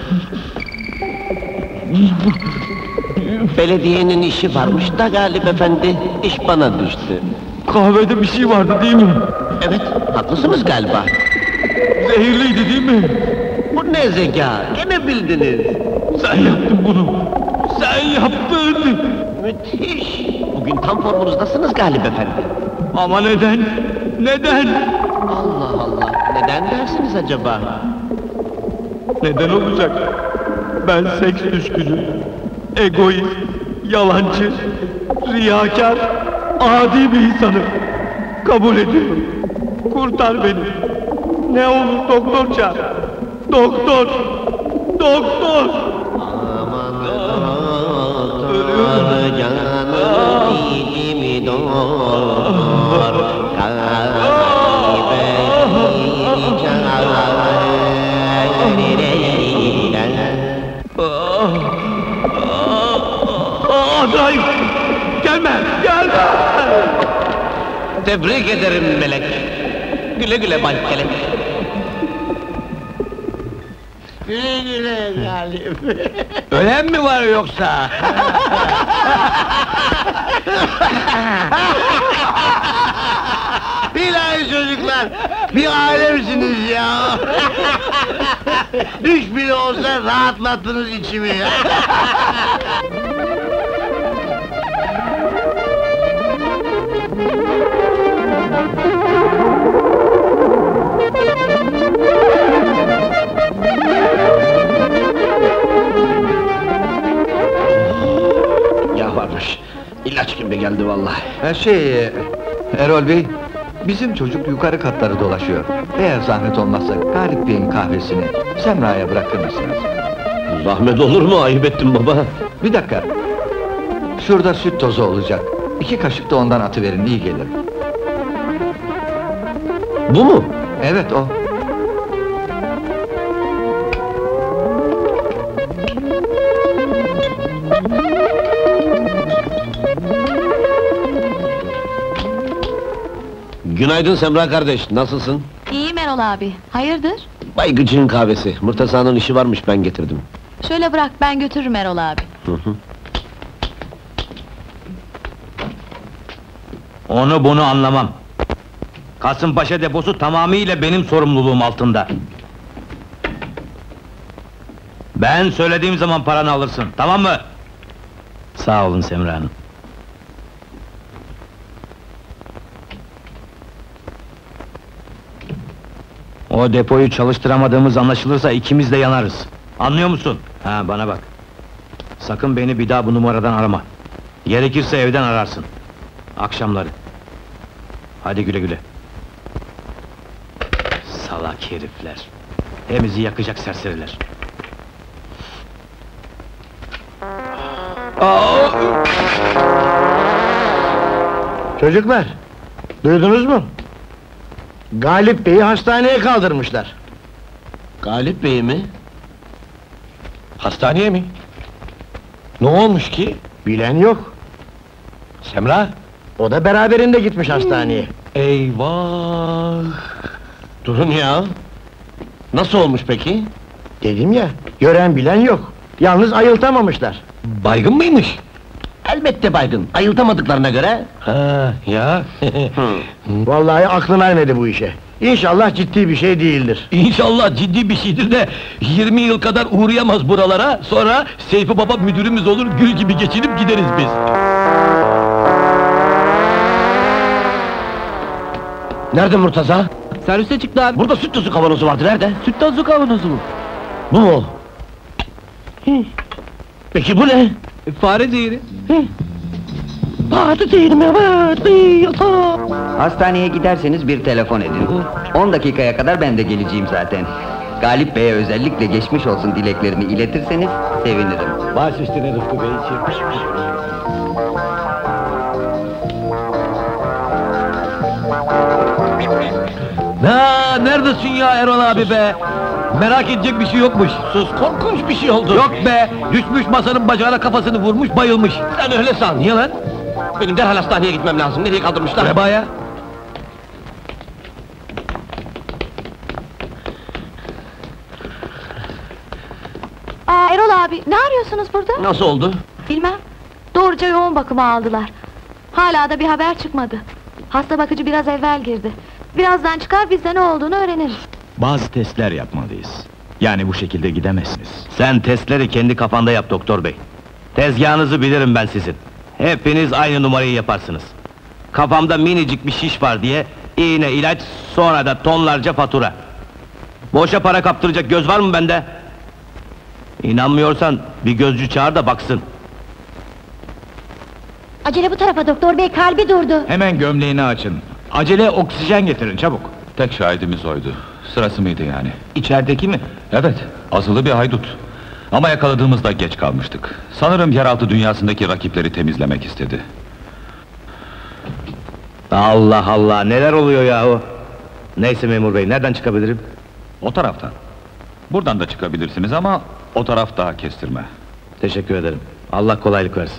Belediyenin işi varmış da Galip efendi, iş bana düştü. Kahvede bir şey vardı değil mi? Evet, haklısınız galiba. Zehirliydi değil mi? Bu ne zeka, gene bildiniz. Sen yaptın bunu! Sen yaptın! Müthiş! Bugün tam formunuzdasınız Galip efendi. Ama neden? Neden? Allah Allah, neden dersiniz acaba? Neden olacak? Ben seks düşkünü, egoist, yalancı, riyakar, adi bir insanım. Kabul ediyorum. Kurtar beni. Ne olur doktor çağır. Doktor! Doktor! Aman doktor, canım içimi doktor, kalbime çağır. Azrail! Gelme! Gelme! Tebrik ederim melek. Güle güle Bay Kelek. Güle güle Galip. Ölen mi var yoksa? Bilahi çocuklar, bir alemsiniz ya! Üç bile olsa rahatlattınız içimi ya! Ya varmış, ilaç gibi geldi vallahi. Ha şey, Erol Bey, bizim çocuk yukarı katları dolaşıyor. Eğer zahmet olmazsa Galip Bey'in kahvesini Semra'ya bırakır mısınız? Zahmet olur mu? Ayıp ettin baba. Bir dakika. Şurada süt tozu olacak. İki kaşık da ondan atıverin, iyi gelir. Bu mu? Evet, o. Günaydın Semra kardeş, nasılsın? İyiyim Erol abi. Hayırdır? Bay Gıcık'ın kahvesi, Murtasa'nın işi varmış, ben getirdim. Şöyle bırak, ben götürürüm Erol abi. Hı hı. Onu bunu anlamam. Kasımpaşa deposu tamamıyla benim sorumluluğum altında. Ben söylediğim zaman paranı alırsın, tamam mı? Sağ olun Semra Hanım. O depoyu çalıştıramadığımız anlaşılırsa ikimiz de yanarız. Anlıyor musun? Ha, bana bak. Sakın beni bir daha bu numaradan arama. Gerekirse evden ararsın. Akşamları. Hadi güle güle. Salak herifler. Hemizi yakacak serseriler. Çocuklar, duydunuz mu? Galip Bey'i hastaneye kaldırmışlar. Galip Bey mi? Hastaneye mi? Ne olmuş ki? Bilen yok. Semra, o da beraberinde gitmiş hastaneye. Eyvah! Durun ya! Nasıl olmuş peki? Dedim ya, gören bilen yok. Yalnız ayıltamamışlar. Baygın mıymış? Elbette baygın, ayıltamadıklarına göre. Ha ya. Vallahi aklın ermedi bu işe. İnşallah ciddi bir şey değildir. İnşallah ciddi bir şeydir de yirmi yıl kadar uğrayamaz buralara, sonra Seyfi Baba müdürümüz olur, gül gibi geçinip gideriz biz. Nerede Murtaza? Servise çıktı abi. Burada süt tozu kavanozu vardı, nerede? Süt tozu kavanozu mu? Bu mu? Peki bu ne? Fare zehri. Vardı değil mi? Vardı yatağa! Hastaneye giderseniz bir telefon edin. On dakikaya kadar ben de geleceğim zaten. Galip Bey'e özellikle geçmiş olsun dileklerimi iletirseniz sevinirim. Baş üstüne Rıfkı Beyciğim. Ha, neredesin ya Erol abi be? Merak edecek bir şey yokmuş. Sus, korkunç bir şey oldu. Yok be, düşmüş masanın bacağına kafasını vurmuş, bayılmış. Sen öyle san. Niye lan? Benim derhal hastaneye gitmem lazım. Nereye kaldırmışlar? Vebaya. Aa Erol abi, ne arıyorsunuz burada? Nasıl oldu? Bilmem. Doğruca yoğun bakıma aldılar. Hala da bir haber çıkmadı. Hasta bakıcı biraz evvel girdi. Birazdan çıkar, biz de ne olduğunu öğreniriz. Bazı testler yapmalıyız. Yani bu şekilde gidemezsiniz. Sen testleri kendi kafanda yap doktor bey. Tezgahınızı bilirim ben sizin. Hepiniz aynı numarayı yaparsınız. Kafamda minicik bir şiş var diye iğne, ilaç, sonra da tonlarca fatura. Boşa para kaptıracak göz var mı bende? İnanmıyorsan bir gözcü çağır da baksın. Acele bu tarafa doktor bey, kalbi durdu. Hemen gömleğini açın. Acele oksijen getirin çabuk. Tek şahidimiz oydu. Sırası mıydı yani? İçerideki mi? Evet, azılı bir haydut. Ama yakaladığımızda geç kalmıştık. Sanırım yeraltı dünyasındaki rakipleri temizlemek istedi. Allah Allah, neler oluyor yahu? Neyse memur bey, nereden çıkabilirim? O taraftan. Buradan da çıkabilirsiniz ama o taraf daha kestirme. Teşekkür ederim. Allah kolaylık versin.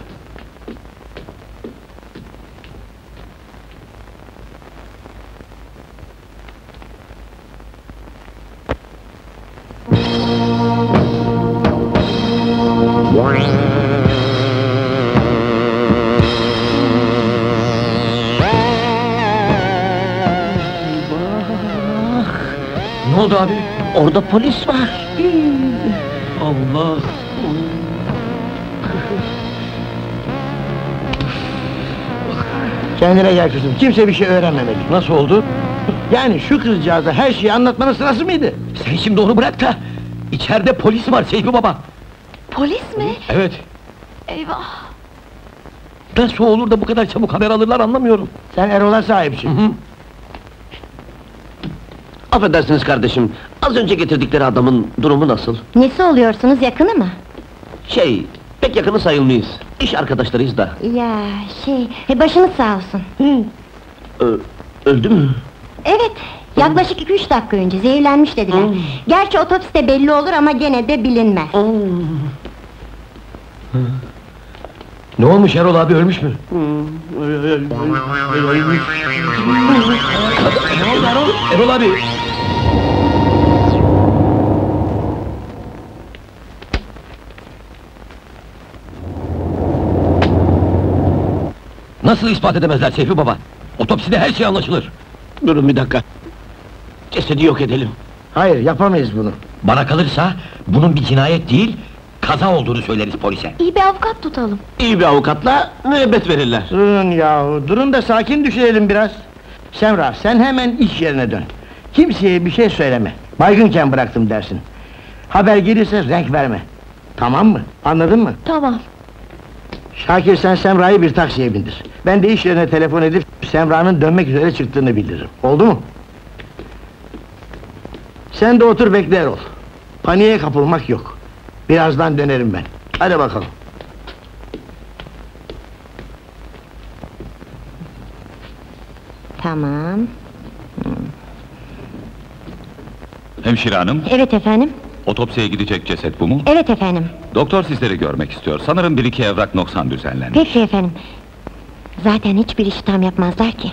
Ne oldu abi? Orada polis var. Allah! Kendine gel kızım, kimse bir şey öğrenmemeli. Nasıl oldu? Yani şu kızcağıza her şeyi anlatmanın sırası mıydı? Sen şimdi onu bırak da, içeride polis var Seyfi baba! Polis mi? Evet, Eyvah! nasıl olur da bu kadar çabuk haber alırlar anlamıyorum. Sen Erol'a sahipsin. Hı hı. Affedersiniz kardeşim, az önce getirdikleri adamın durumu nasıl? Nesi oluyorsunuz, yakını mı? Şey, pek yakını sayılmayız. İş arkadaşlarıyız da. Ya şey, e, başınız sağ olsun. Ö- öldü mü? Evet, yaklaşık iki üç dakika önce zehirlenmiş dediler. Hmm. Gerçi otopside belli olur ama gene de bilinmez. Ne olmuş Erol abi, ölmüş mü? Ne oldu Erol? Erol abi! Nasıl ispat edemezler Seyfi baba? Otopside her şey anlaşılır. Durun bir dakika. Cesedi yok edelim. Hayır, yapamayız bunu. Bana kalırsa, bunun bir cinayet değil, kaza olduğunu söyleriz polise. İyi bir avukat tutalım. İyi bir avukatla müebbet verirler. Durun yahu, durun da sakin düşünelim biraz. Semra, sen hemen iş yerine dön. Kimseye bir şey söyleme. Baygınken bıraktım dersin. Haber gelirse renk verme. Tamam mı? Anladın mı? Tamam. Şakir, sen Semra'yı bir taksiye bindir. Ben de iş yerine telefon edip Semra'nın dönmek üzere çıktığını bildiririm. Oldu mu? Sen de otur bekle Erol. Paniğe kapılmak yok. Birazdan dönerim ben. Hadi bakalım. Tamam. Hemşire hanım, Evet efendim, otopsiye gidecek ceset bu mu? evet efendim. Doktor sizleri görmek istiyor. Sanırım bir iki evrak noksan düzenlenmiş. Peki efendim. Zaten hiçbir işi tam yapmazlar ki.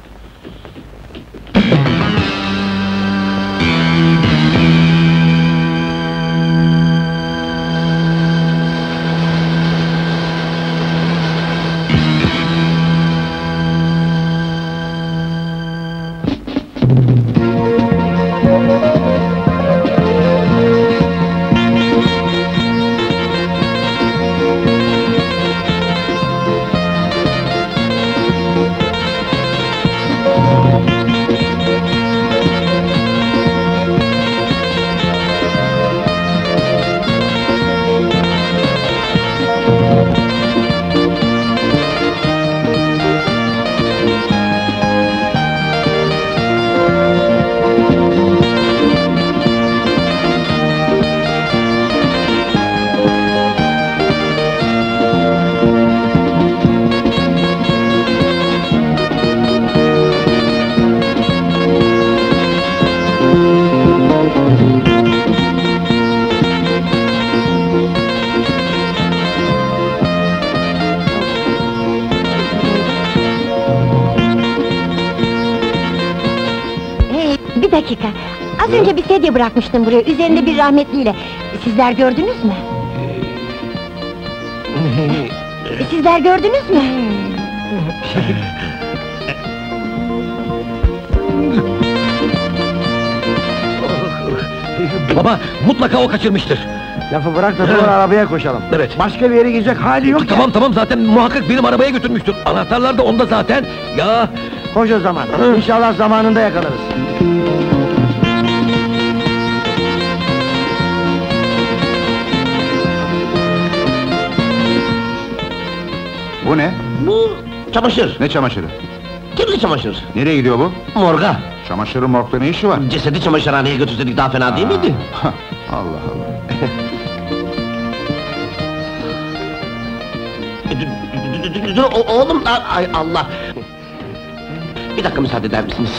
Bir dakika, az önce bir sedye bırakmıştım buraya, üzerinde bir rahmetliyle. Sizler gördünüz mü? Sizler gördünüz mü? Baba, mutlaka o kaçırmıştır. Lafı bırak da sonra arabaya koşalım. Evet. Başka bir yere gidecek hali yok ya. Tamam tamam, zaten muhakkak benim arabaya götürmüştür. Anahtarlar da onda zaten. Ya Koş o zaman. İnşallah zamanında yakalarız. Bu ne? Bu çamaşır. Ne çamaşırı? Kirli çamaşır. Nereye gidiyor bu? Morga. Çamaşırın morgda ne işi var? Cesedi çamaşırhaneye götürseydik daha fena değil miydi? Ha, Allah Allah. Dur, dur, dur, dur, o- oğlum, a- ay Allah! Bir dakika müsaade eder misiniz?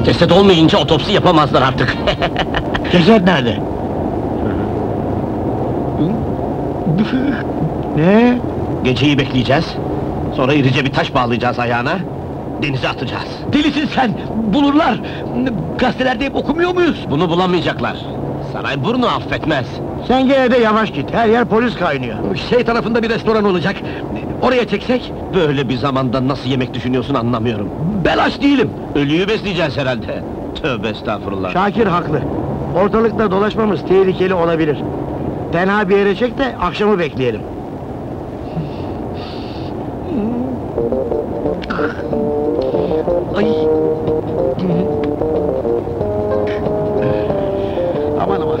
Ceset olmayınca otopsi yapamazlar artık. Ceset nerede? Ne? Geceyi bekleyeceğiz. Sonra irice bir taş bağlayacağız ayağına. Denize atacağız. Delisin sen! Bulurlar! Gazetelerde hep okumuyor muyuz? Bunu bulamayacaklar. Sarayburnu affetmez. Sen gene de yavaş git, her yer polis kaynıyor. Şey tarafında bir restoran olacak. Oraya çeksek? Böyle bir zamanda nasıl yemek düşünüyorsun anlamıyorum. Ben aç değilim. Ölüyü besleyeceğiz herhalde. Tövbe estağfurullah. Şakir haklı. Ortalıkta dolaşmamız tehlikeli olabilir. Tenha bir yere çek de akşamı bekleyelim. Ay. Aman aman.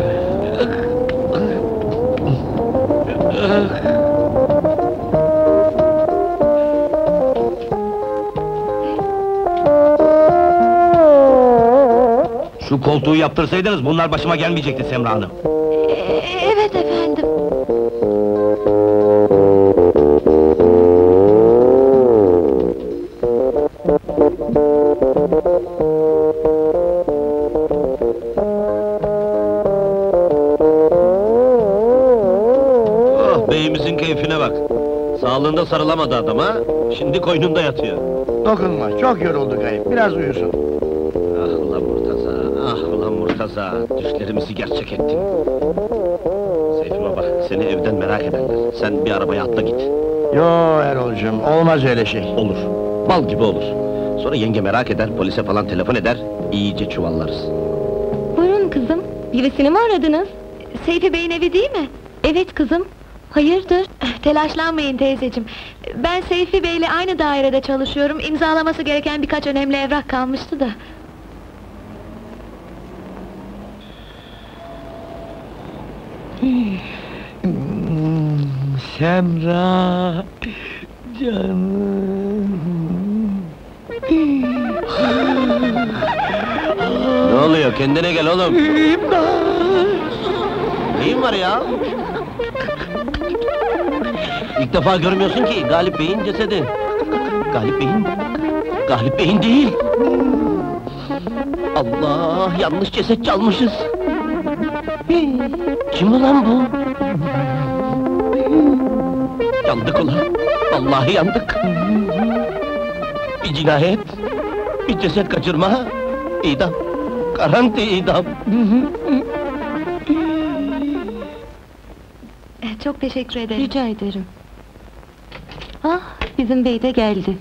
Şu koltuğu yaptırsaydınız bunlar başıma gelmeyecekti Semra Hanım. Ee, evet efendim. Oh, beyimizin keyfine bak. Sağlığında sarılamadı adama, şimdi koynunda yatıyor. Dokunma, çok yoruldu Gayip, biraz uyusun. Ah ulan Murtaza, ah ulan Murtaza, düşlerimizi gerçek ettin. Seyfi baba, seni evden merak ederler. Sen bir arabaya atla git. Yo Erol'cum, olmaz öyle şey. Olur, bal gibi olur. Sonra yenge merak eder, polise falan telefon eder, iyice çuvallarız. Buyurun kızım, birisini mi aradınız? Seyfi Bey'in evi değil mi? Evet kızım, hayırdır? Telaşlanmayın teyzeciğim. Ben Seyfi Bey'le aynı dairede çalışıyorum. İmzalaması gereken birkaç önemli evrak kalmıştı da. Semra... Canım... Ne oluyor, kendine gel oğlum! Neyin var ya? İlk defa görmüyorsun ki, Galip Bey'in cesedi. Galip Bey'in... Galip Bey'in değil! Allah, yanlış ceset çalmışız! Kim ulan bu? Yandık ulan! Vallahi yandık! Bir cinayet, bir ceset kaçırma, idam! Garanti idam! Çok teşekkür ederim. Rica ederim. Ah, bizim bey de geldi.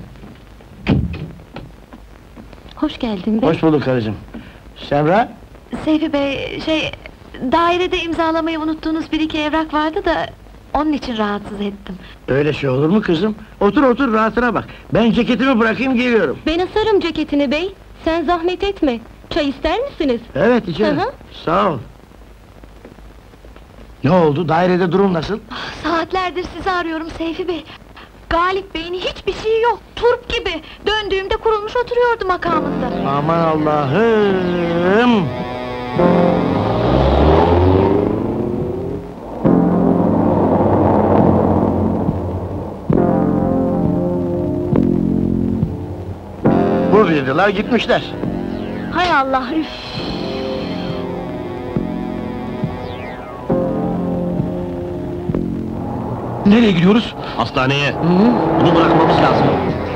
Hoş geldin bey. Hoş bulduk karıcığım. Semra, Seyfi Bey, şey... Dairede imzalamayı unuttuğunuz bir iki evrak vardı da... Onun için rahatsız ettim. öyle şey olur mu kızım? Otur otur, rahatına bak. Ben ceketimi bırakayım, geliyorum. Ben asarım ceketini bey, sen zahmet etme. Çay ister misiniz? Evet, içerim. Hı hı. Sağ ol. Ne oldu, dairede durum nasıl? Saatlerdir sizi arıyorum Seyfi Bey. Galip Bey'in hiçbir şeyi yok, turp gibi. Döndüğümde kurulmuş oturuyordu makamında. Aman Allah'ım! Buradaydılar, gitmişler. Hay Allah, üf! Nereye gidiyoruz? Hastaneye! Bunu bırakmamız lazım.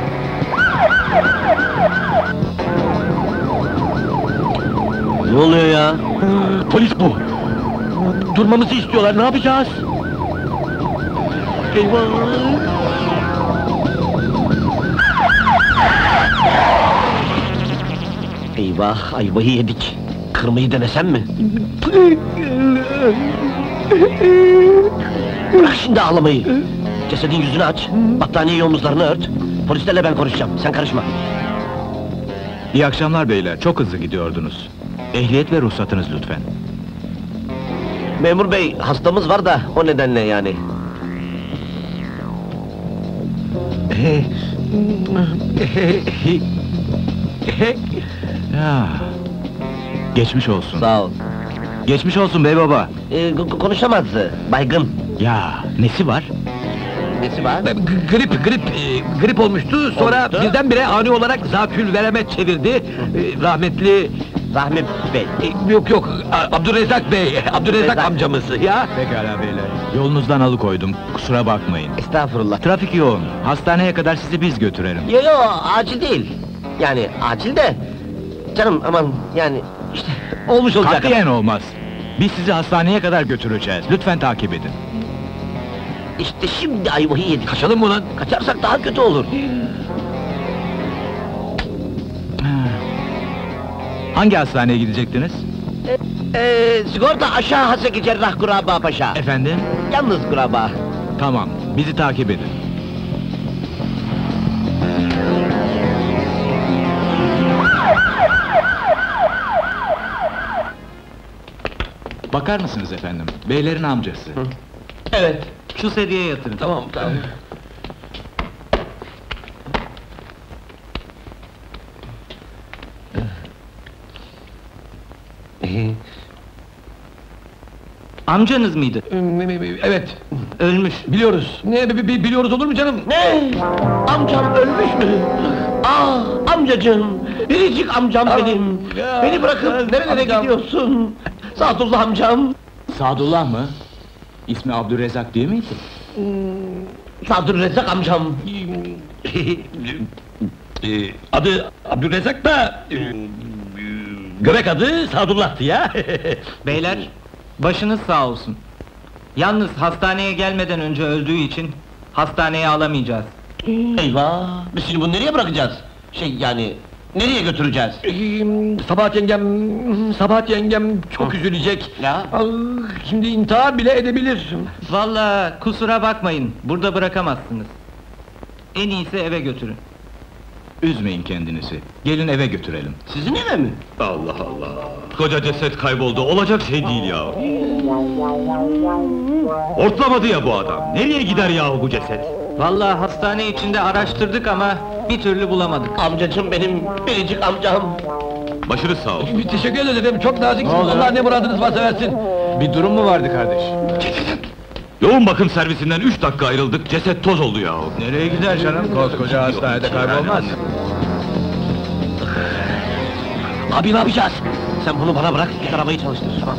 Ne oluyor ya? Polis bu! Durmamızı istiyorlar, ne yapacağız? Eyvah! Eyvah, ayvayı yedik. Kırmayı denesem mi? Bırak şimdi ağlamayı! Cesedin yüzünü aç, battaniyeyi omuzlarını ört. Polislerle ben konuşacağım, sen karışma. İyi akşamlar beyler, çok hızlı gidiyordunuz. Ehliyet ve ruhsatınız lütfen. Memur bey, hastamız var da, o nedenle yani. Ya. Geçmiş olsun. Sağ ol. Geçmiş olsun bey baba. Ee, konuşamaz, baygın. Ya, nesi var? Nesi var? G- Grip, grip, e, grip olmuştu, sonra Olmuştu. birdenbire ani olarak zatül vereme çevirdi. E, rahmetli... Rahmi Bey. e, yok yok, A- Abdurrezzak Bey, Abdurrezzak Rezzak. amcamız ya. Pekala beyler, yolunuzdan alıkoydum, kusura bakmayın. Estağfurullah. Trafik yoğun, hastaneye kadar sizi biz götürelim. Yo yo, acil değil. Yani acil de... Canım aman, yani işte olmuş olacak. Katiyen olmaz. Biz sizi hastaneye kadar götüreceğiz, lütfen takip edin. İşte şimdi ayvayı yedik. Kaçalım mı lan? Kaçarsak daha kötü olur. Hangi hastaneye gidecektiniz? Ee, sigorta aşağı Haseki Cerrah Kuraba Paşa. Efendim? Yalnız Kuraba. Tamam, bizi takip edin. Bakar mısınız efendim? Beylerin amcası. Evet. Şu sedyeye yatırın. Tamam, tamam. Amcanız mıydı? Evet, Ölmüş. biliyoruz. Ne, bi- bi- biliyoruz olur mu canım? Ne? Amcam ölmüş mü? Ah amcacığım, biricik amcam Ah, benim. ya, Beni bırakıp ya, nerelere amcam. gidiyorsun? Sadullah amcam. Sadullah mı? İsmi Abdurrezzak değil miydi? Sadullah amcam. Ee, adı Abdurrezzak da... e, göbek adı Sadullah'tı ya. Beyler, başınız sağ olsun. Yalnız hastaneye gelmeden önce öldüğü için hastaneye alamayacağız. Eyvah! Biz şimdi bunu nereye bırakacağız? Şey yani, nereye götüreceğiz? Ee, Sabahat yengem, Sabahat yengem çok üzülecek. Ya? Ah, şimdi intihar bile edebilir. Vallahi kusura bakmayın, burada bırakamazsınız. En iyisi eve götürün. Üzmeyin kendinizi. Gelin eve götürelim. Sizin eve mi? Allah Allah! Koca ceset kayboldu, olacak şey değil ya! Ortlamadı ya bu adam, nereye gider yahu bu ceset? Vallahi hastane içinde araştırdık ama bir türlü bulamadık. Amcacığım benim, biricik amcam. Başınız sağ olsun. Bir teşekkür ederim, çok naziksiniz. Allah ne muradınız varsa versin. Bir durum mu vardı kardeş? Yoğun bakım servisinden üç dakika ayrıldık, ceset toz oldu yahu. Nereye gider canım? Koskoca hastanede kaybolmaz. Abi ne yapacağız? Sen bunu bana bırak, git arabayı çalıştır. Tamam.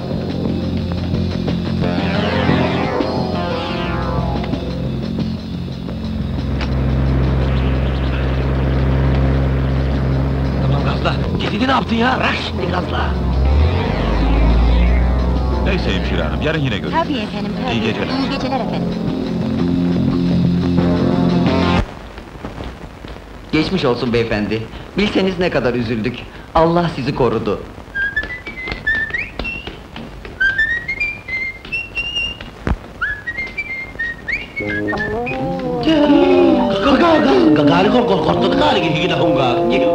Tamam gazla. Cesedi ne yaptın ya? Bırak şimdi gazla. Neyse hemşire hanım, yarın yine görüşürüz. Tabii efendim, tabii. İyi geceler. İyi geceler efendim. Geçmiş olsun beyefendi. Bilseniz ne kadar üzüldük. Allah sizi korudu. Gaga, gaga, gari kor kor korktu gari gidi gidi hunga.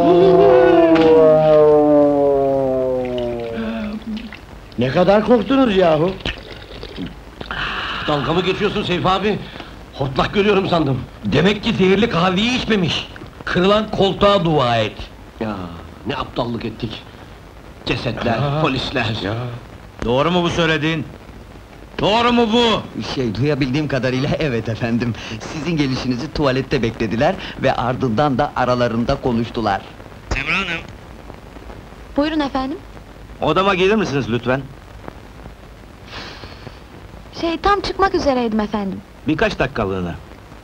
Ne kadar korktunuz yahu? Dalga mı geçiyorsun Seyfi abi? Hortlak görüyorum sandım. Demek ki zehirli kahveyi içmemiş. Kırılan koltuğa dua et. Ya ne aptallık ettik. Cesetler, Ya. polisler. Doğru mu bu söylediğin? Doğru mu bu? Şey, duyabildiğim kadarıyla evet efendim. Sizin gelişinizi tuvalette beklediler ve ardından da aralarında konuştular. Semra Hanım. Buyurun efendim. Odama gelir misiniz lütfen? Şey, tam çıkmak üzereydim efendim. Birkaç dakikalığına.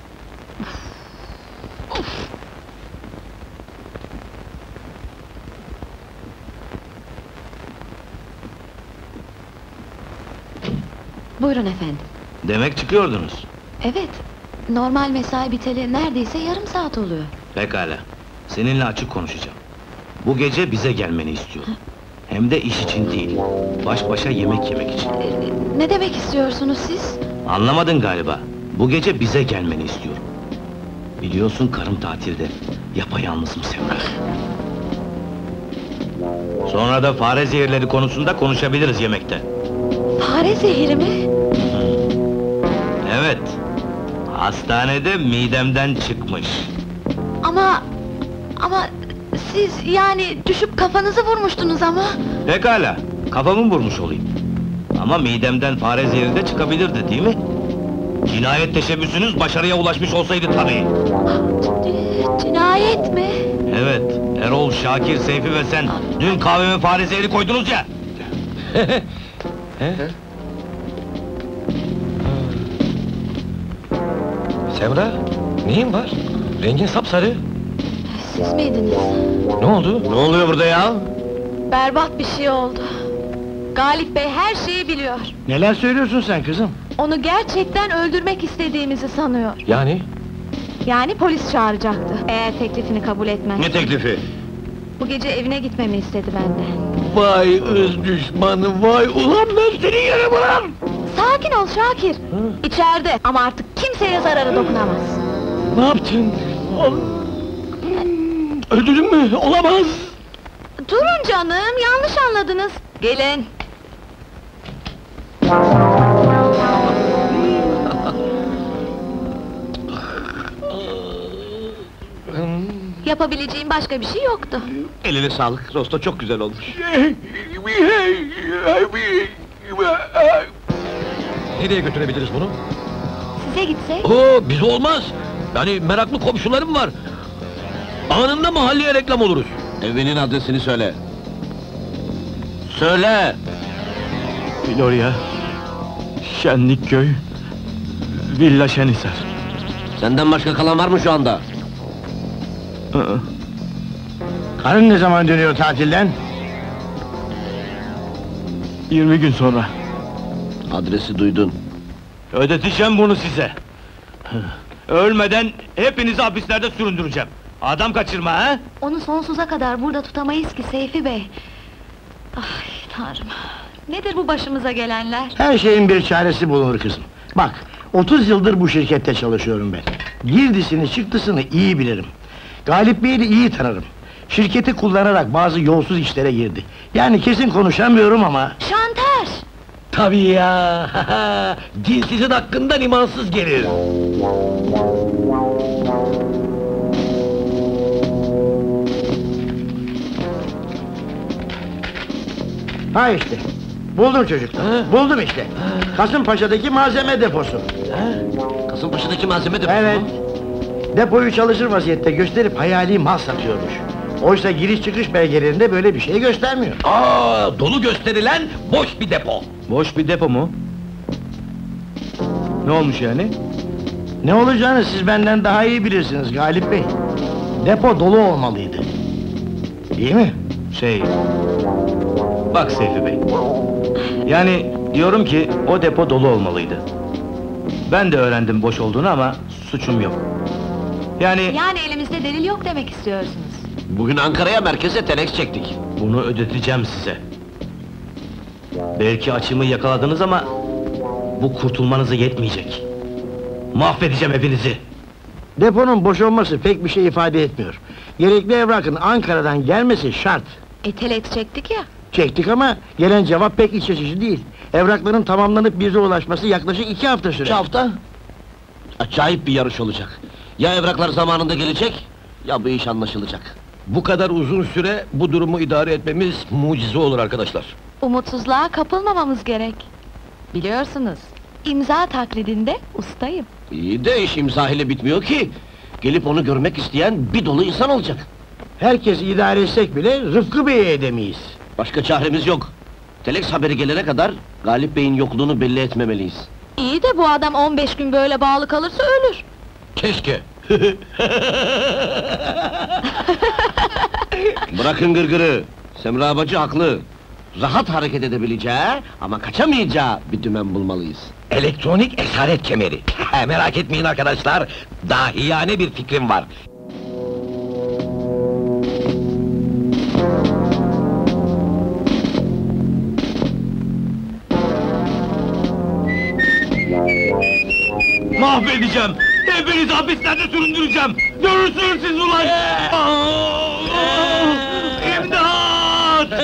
Buyurun efendim. Demek çıkıyordunuz. Evet, normal mesai biteli neredeyse yarım saat oluyor. Pekala. Seninle açık konuşacağım. Bu gece bize gelmeni istiyorum. Hem de iş için değil. Baş başa yemek yemek için. Ee, ne demek istiyorsunuz siz? Anlamadın galiba. Bu gece bize gelmeni istiyorum. Biliyorsun karım tatilde. Yapayalnızım Semra. Sonra da fare zehirleri konusunda konuşabiliriz yemekte. Fare zehiri mi? Evet. Hastanede midemden çıkmış. Ama... Ama... Siz yani düşüp kafanızı vurmuştunuz ama... Pekala. Kafamı vurmuş olayım. Ama midemden fare zehri de çıkabilirdi değil mi? Cinayet teşebbüsünüz başarıya ulaşmış olsaydı tabii. Cinayet mi? Evet, Erol, Şakir, Seyfi ve sen dün kahveme faresi eli koydunuz ya. Semra, neyin var? Rengin sapsarı. Siz miydiniz? Ne oldu? Ne oluyor burada ya? Berbat bir şey oldu. Galip Bey her şeyi biliyor. Neler söylüyorsun sen kızım? Onu gerçekten öldürmek istediğimizi sanıyor. Yani? Yani polis çağıracaktı, eğer teklifini kabul etmez. Ne teklifi? Bu gece evine gitmemi istedi benden. Vay ız düşmanı, vay ulan ben seni yerim ulan! Sakin ol Şakir. İçeride ama artık kimseye zararı dokunamaz. Ne yaptın? Öldürdün mü? Olamaz! Durun canım, yanlış anladınız. Gelin. Yapabileceğim başka bir şey yoktu. Eline sağlık, rosto çok güzel olmuş. Nereye götürebiliriz bunu? Size gitsek? Oo, biz olmaz! Yani meraklı komşularım var. Anında mahalleye reklam oluruz. Evinin adresini söyle. Söyle! Florya, Şenlikköy, Villa Şenisar. Senden başka kalan var mı şu anda? Karın ne zaman dönüyor tatilden? yirmi gün sonra. Adresi duydun. Ödeteceğim bunu size. Ölmeden hepinizi hapislerde süründüreceğim. Adam kaçırma ha? Onu sonsuza kadar burada tutamayız ki Seyfi Bey. Ay Tanrım! Nedir bu başımıza gelenler? Her şeyin bir çaresi bulunur kızım. Bak, otuz yıldır bu şirkette çalışıyorum ben. Girdisini çıktısını iyi bilirim. Galip Bey'i de iyi tanırım. Şirketi kullanarak bazı yolsuz işlere girdi. Yani kesin konuşamıyorum ama... Şantaj! Tabii ya! Dinsizin hakkından imansız gelir. Ha işte, buldum çocuklar, buldum işte. Kasımpaşa'daki malzeme deposu. Kasımpaşa'daki malzeme deposu Evet. mu? Depoyu çalışır vaziyette gösterip hayali mal satıyormuş. Oysa giriş çıkış belgelerinde böyle bir şey göstermiyor. Aa, dolu gösterilen boş bir depo. Boş bir depo mu? Ne olmuş yani? Ne olacağını siz benden daha iyi bilirsiniz Galip Bey. Depo dolu olmalıydı. Değil mi? Şey... Bak Seyfi Bey... Yani diyorum ki o depo dolu olmalıydı. Ben de öğrendim boş olduğunu ama suçum yok. Yani Yani elimizde delil yok demek istiyorsunuz. Bugün Ankara'ya merkeze telex çektik. bunu ödeteceğim size. Belki açımı yakaladınız ama... Bu kurtulmanıza yetmeyecek. Mahvedeceğim hepinizi. Deponun boş olması pek bir şey ifade etmiyor. Gerekli evrakın Ankara'dan gelmesi şart. E telex çektik ya. Çektik ama gelen cevap pek iç açıcı değil. Evrakların tamamlanıp bize ulaşması yaklaşık iki hafta sürer. İki hafta? Acayip bir yarış olacak. Ya evraklar zamanında gelecek, ya bu iş anlaşılacak. Bu kadar uzun süre bu durumu idare etmemiz mucize olur arkadaşlar. Umutsuzluğa kapılmamamız gerek. Biliyorsunuz, imza taklidinde ustayım. İyi de iş imza ile bitmiyor ki. Gelip onu görmek isteyen bir dolu insan olacak. Herkes idare etsek bile Rıfkı Bey'e edemeyiz. Başka çaremiz yok. Telex haberi gelene kadar Galip Bey'in yokluğunu belli etmemeliyiz. İyi de bu adam on beş gün böyle bağlı kalırsa ölür. Keşke. Bırakın gırgırı. Semra bacı haklı. Rahat hareket edebileceği ama kaçamayacağı bir dümen bulmalıyız. Elektronik esaret kemeri. Merak etmeyin arkadaşlar. Dahiyane bir fikrim var. Mahvedeceğim! Hepinizi hapislerde süründüreceğim! Görürsünüz siz ulan! İmdat!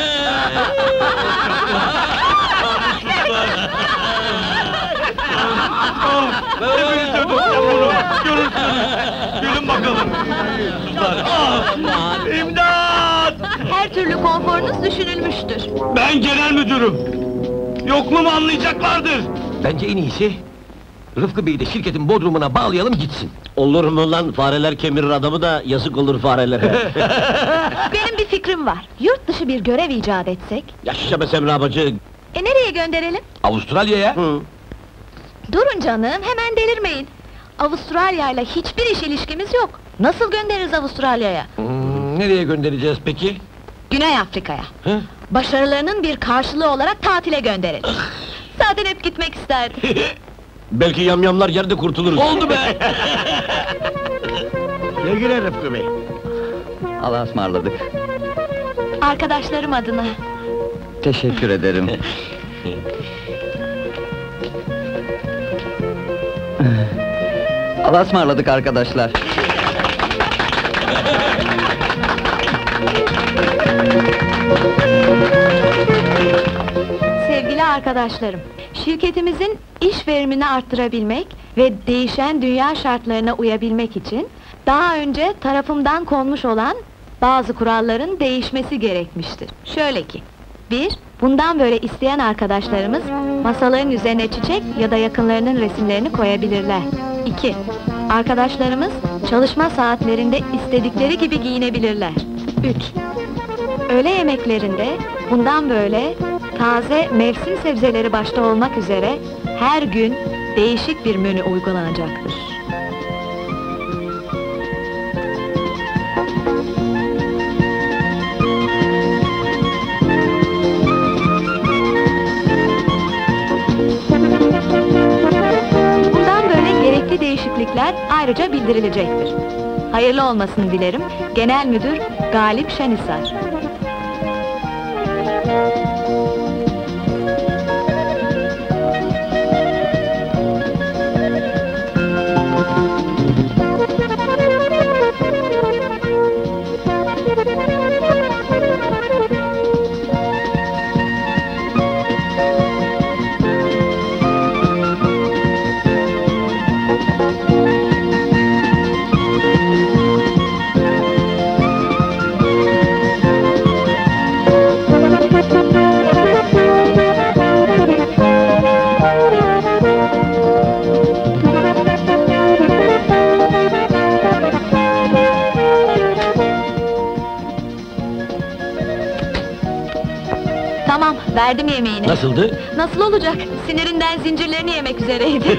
Hepinizi öldüreceğim bunu! Görürsünüz! Gülün bakalım! Ah! İmdat! Her türlü konforunuz düşünülmüştür. Ben genel müdürüm! Yokluğumu anlayacaklardır! Bence en iyisi Rıfkı Bey'i de şirketin bodrumuna bağlayalım gitsin. Olur mu lan, fareler kemirir adamı da yazık olur farelere. Benim bir fikrim var. Yurt dışı bir görev icat etsek. Yaşa be Semra bacı. E nereye gönderelim? Avustralya'ya. Hı. Durun canım, hemen delirmeyin. Avustralya ile hiçbir iş ilişkimiz yok. Nasıl göndeririz Avustralya'ya? Hmm, nereye göndereceğiz peki? Güney Afrika'ya. Hı? Başarılarının bir karşılığı olarak tatile gönderelim. Zaten hep gitmek isterdim. Belki yamyamlar yerde kurtuluruz. Oldu be! Güle güle Rıfkı Bey. Allah'a ısmarladık. Arkadaşlarım adına. Teşekkür ederim. Allah'a ısmarladık arkadaşlar. Sevgili arkadaşlarım, şirketimizin iş verimini arttırabilmek ve değişen dünya şartlarına uyabilmek için daha önce tarafımdan konmuş olan bazı kuralların değişmesi gerekmiştir. Şöyle ki, bir, bundan böyle isteyen arkadaşlarımız masaların üzerine çiçek ya da yakınlarının resimlerini koyabilirler. İki, arkadaşlarımız çalışma saatlerinde istedikleri gibi giyinebilirler. Üç, öğle yemeklerinde bundan böyle taze mevsim sebzeleri başta olmak üzere her gün değişik bir menü uygulanacaktır. Bundan böyle gerekli değişiklikler ayrıca bildirilecektir. Hayırlı olmasını dilerim. Genel Müdür Galip Şenisar. Tamam, verdim yemeğini. Nasıldı? Nasıl olacak? Sinirinden zincirlerini yemek üzereydi.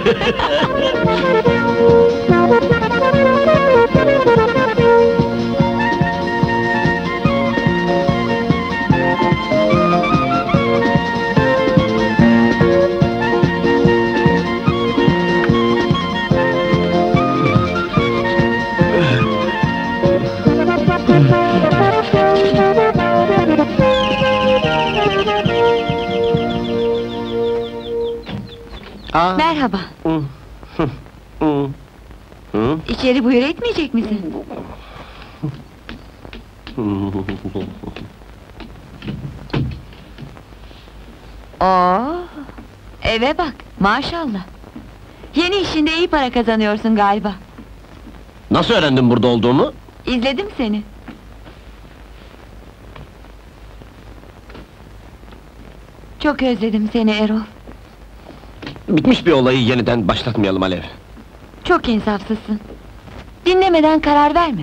Aa. Merhaba. Hı. Hı. Hı. Hı. İçeri buyur etmeyecek misin? Oo, eve bak, maşallah. Yeni işinde iyi para kazanıyorsun galiba. Nasıl öğrendin burada olduğumu? İzledim seni. Çok özledim seni Erol. Bitmiş bir olayı yeniden başlatmayalım Alev. Çok insafsızsın. Dinlemeden karar verme.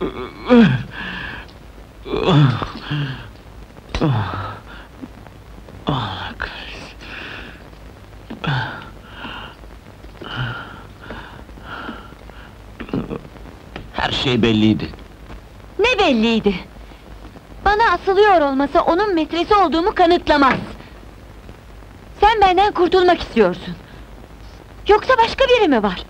Her şey belliydi. Ne belliydi? Bana asılıyor olması onun metresi olduğumu kanıtlamaz. Sen benden kurtulmak istiyorsun. Yoksa başka biri mi var?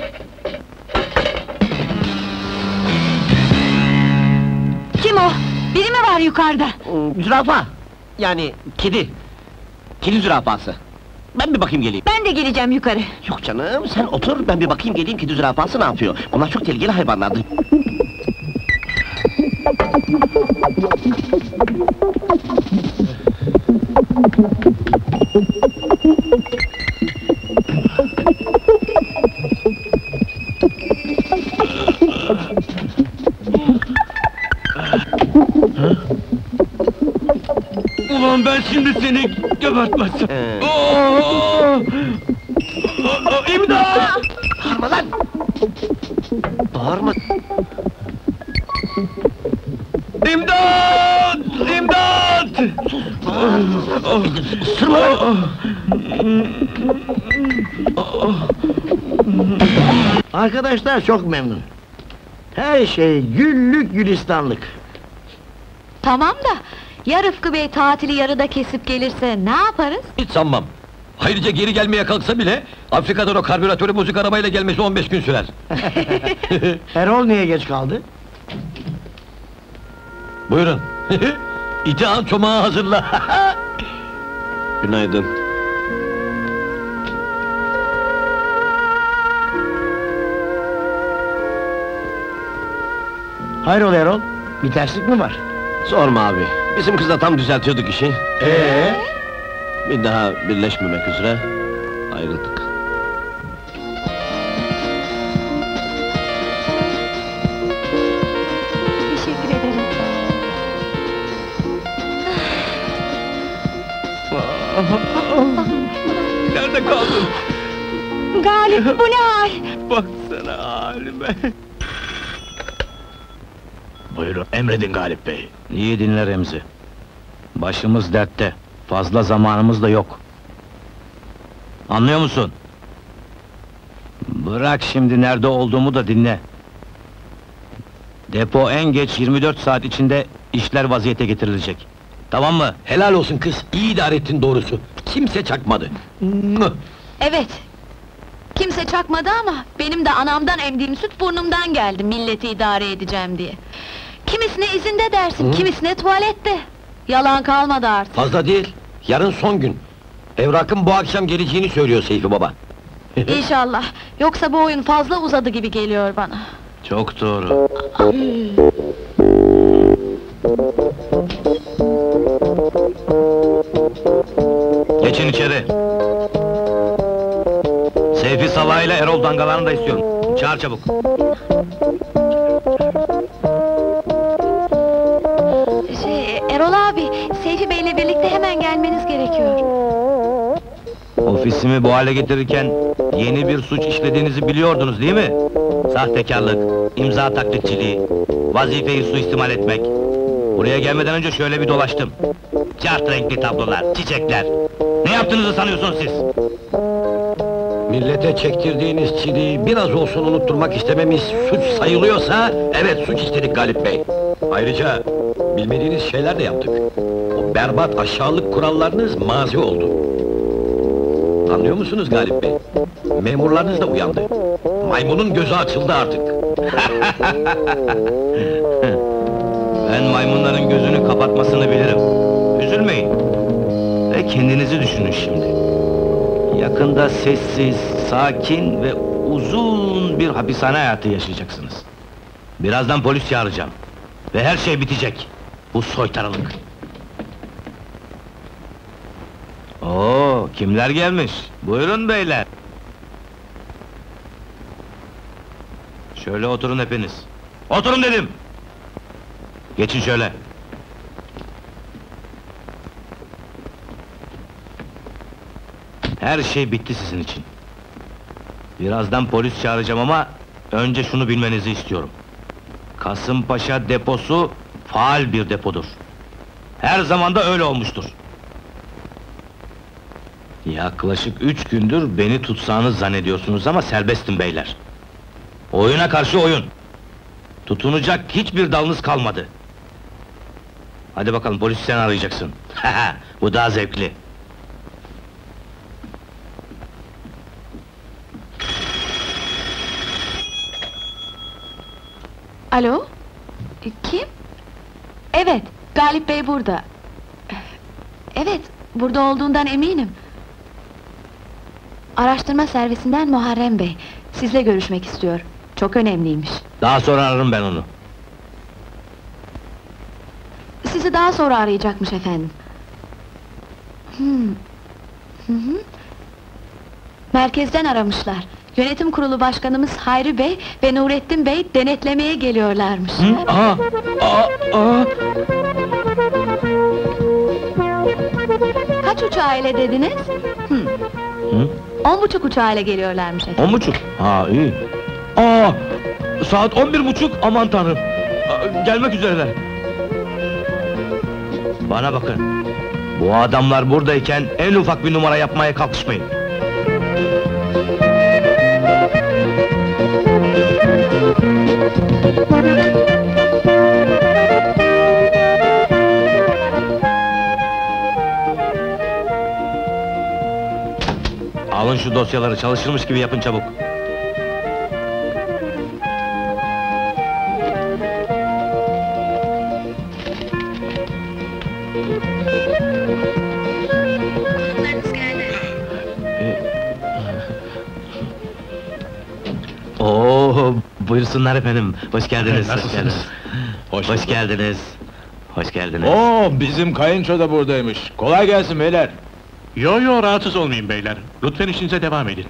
Kim o? Biri mi var yukarıda? Zürafa! Yani kedi. Kedi zürafası. Ben bir bakayım geleyim. Ben de geleceğim yukarı. Yok canım, sen otur, ben bir bakayım geleyim kedi zürafası ne yapıyor? Bunlar çok tehlikeli hayvanlardı. Ulan ben şimdi seni gebertmezsem! Ee. Aa! İmdat! Bağırma lan! Bağırma. İmdat! İmdat! Isırma lan! Arkadaşlar çok memnun. Her şey güllük gülistanlık. Tamam da, ya Rıfkı Bey tatili yarıda kesip gelirse ne yaparız? Hiç sanmam. Ayrıca geri gelmeye kalksa bile Afrika'dan o karbüratörü bozuk arabayla gelmesi on beş gün sürer. Erol niye geç kaldı? Buyurun. İtihan çomağı hazırla. Günaydın. Hayrola Erol? Bir terslik mi var? Sorma abi. Bizim kızla tam düzeltiyorduk işi. Ee? Bir daha birleşmemek üzere ayrıldık. Teşekkür ederim. Nerede kaldın? Galip, bu ne hal? Baksana halime. Buyurun, emredin Galip Bey. İyi dinle Remzi. Başımız dertte. Fazla zamanımız da yok. Anlıyor musun? Bırak şimdi nerede olduğumu da dinle. Depo en geç yirmi dört saat içinde işler vaziyete getirilecek. Tamam mı? Helal olsun kız, iyi idare ettin doğrusu. Kimse çakmadı. Mıh! Evet. Kimse çakmadı ama benim de anamdan emdiğim süt burnumdan geldi milleti idare edeceğim diye. Kimisine izinde dersin, kimisine tuvalette. Yalan kalmadı artık. Fazla değil, yarın son gün. Evrakın bu akşam geleceğini söylüyor Seyfi Baba. İnşallah. Yoksa bu oyun fazla uzadı gibi geliyor bana. Çok doğru. Geçin içeri. Seyfi Salah ile Erol Dangalarını da istiyorum. Çağır çabuk. Şey, Erol abi, Seyfi Bey'le birlikte hemen gelmeniz gerekiyor. Ofisimi bu hale getirirken yeni bir suç işlediğinizi biliyordunuz değil mi? Sahtekarlık, imza taklitçiliği, vazifeyi suistimal etmek. Buraya gelmeden önce şöyle bir dolaştım. Cart renkli tablolar, çiçekler. Ne yaptığınızı sanıyorsunuz siz? Millete çektirdiğiniz çileyi biraz olsun unutturmak istememiz suç sayılıyorsa, evet suç işledik Galip Bey. Ayrıca bilmediğiniz şeyler de yaptık. O berbat aşağılık kurallarınız mazi oldu. Anlıyor musunuz Galip Bey? Memurlarınız da uyandı. Maymunun gözü açıldı artık. Ben maymunların gözünü kapatmasını bilirim. Üzülmeyin. Ve kendinizi düşünün şimdi. Yakında sessiz, sakin ve uzun bir hapishane hayatı yaşayacaksınız. Birazdan polis çağıracağım. Ve her şey bitecek. Bu soytarılık. Oo, kimler gelmiş? Buyurun beyler. Şöyle oturun hepiniz. Oturun dedim! Geçin şöyle. Her şey bitti sizin için. Birazdan polis çağıracağım ama önce şunu bilmenizi istiyorum. Kasımpaşa deposu faal bir depodur. Her zaman da öyle olmuştur. Yaklaşık üç gündür beni tutsağınız zannediyorsunuz ama serbestim beyler. Oyuna karşı oyun. Tutunacak hiçbir dalınız kalmadı. Hadi bakalım, polis sen arayacaksın. Bu daha zevkli. Alo? Kim? Evet, Galip Bey burada. Evet, burada olduğundan eminim. Araştırma servisinden Muharrem Bey. Sizle görüşmek istiyor. Çok önemliymiş. Daha sonra ararım ben onu. Sizi daha sonra arayacakmış efendim. Hmm. Hı hı. Merkezden aramışlar. Yönetim kurulu başkanımız Hayri Bey ve Nurettin Bey denetlemeye geliyorlarmış. Hı? Aa, aa, aa. Kaç uçağı ele dediniz? Hı. Hı? On buçuk uçağıyla geliyorlarmış efendim. On buçuk. Ha iyi. Aa, saat on bir buçuk. Aman tanrım. Aa, gelmek üzereler. Bana bakın. Bu adamlar buradayken en ufak bir numara yapmaya kalkışmayın. Alın şu dosyaları, çalışılmış gibi yapın çabuk. Oo, buyursunlar efendim. Hoş geldiniz. Nasılsınız? Hoş geldiniz. Hoş Hoş bulduk. geldiniz. Hoş geldiniz. Oo, bizim kayınço da buradaymış. Kolay gelsin beyler. Yo yo, rahatsız olmayın beyler. Lütfen işinize devam edin.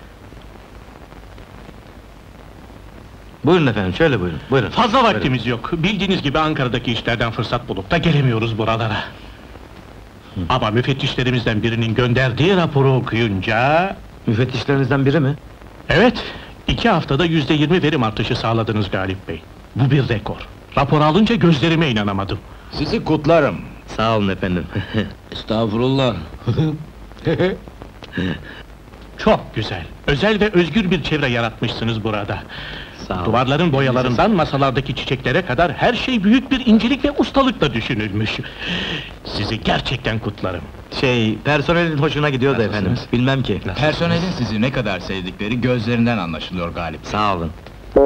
Buyurun efendim, şöyle buyurun. Buyurun. Fazla Buyurun. vaktimiz yok. Bildiğiniz gibi Ankara'daki işlerden fırsat bulup da gelemiyoruz buralara. Ama müfettişlerimizden birinin gönderdiği raporu okuyunca... Müfettişlerinizden biri mi? Evet, iki haftada yüzde yirmi verim artışı sağladınız Galip Bey. Bu bir rekor. Raporu alınca gözlerime inanamadım. Sizi kutlarım. Sağ olun efendim. Estağfurullah. Çok güzel, özel ve özgür bir çevre yaratmışsınız burada. Sağ olun. Duvarların boyalarından masalardaki çiçeklere kadar her şey büyük bir incelik ve ustalıkla düşünülmüş. Sizi gerçekten kutlarım. Şey, personelin hoşuna gidiyor da efendim. Bilmem ki. Personelin sizi ne kadar sevdikleri gözlerinden anlaşılıyor Galip. Sağ olun.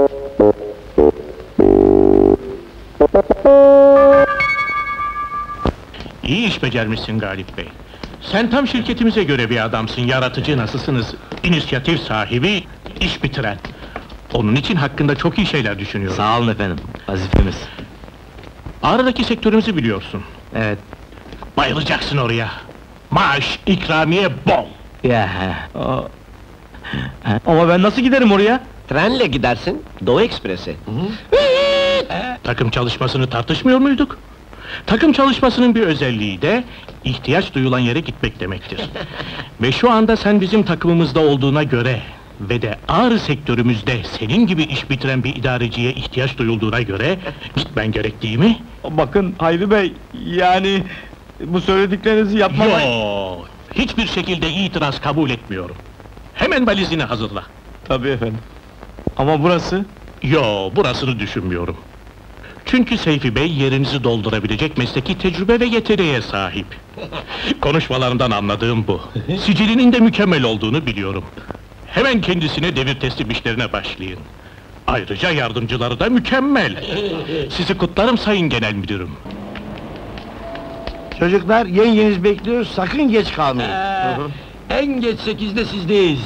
İyi iş becermişsin Galip Bey. Sen tam şirketimize göre bir adamsın, yaratıcı nasılsınız? İnisiyatif sahibi, iş bitiren. Onun için hakkında çok iyi şeyler düşünüyorum. Sağ olun efendim. Vazifemiz. Ağrı'daki sektörümüzü biliyorsun. Evet. Bayılacaksın oraya. Maaş, ikramiye bol. Ya. Aa. Ama ben nasıl giderim oraya? Trenle gidersin, Doğu Ekspresi. Takım çalışmasını tartışmıyor muyduk? Takım çalışmasının bir özelliği de, ihtiyaç duyulan yere gitmek demektir. Ve şu anda sen bizim takımımızda olduğuna göre ve de Ağrı sektörümüzde senin gibi iş bitiren bir idareciye ihtiyaç duyulduğuna göre gitmen gerek değil mi? Bakın Hayri Bey, yani bu söylediklerinizi yapmam... Yo, hiçbir şekilde itiraz kabul etmiyorum. Hemen valizini hazırla. Tabii efendim. Ama burası? Yo, burasını düşünmüyorum. Çünkü Seyfi Bey yerinizi doldurabilecek mesleki tecrübe ve yeteneğe sahip. Konuşmalarından anladığım bu. Sicilinin de mükemmel olduğunu biliyorum. Hemen kendisine devir teslim işlerine başlayın. Ayrıca yardımcıları da mükemmel. Sizi kutlarım Sayın Genel Müdürüm. Çocuklar, yengeniz bekliyor, sakın geç kalmayın. En geç sekizde sizdeyiz.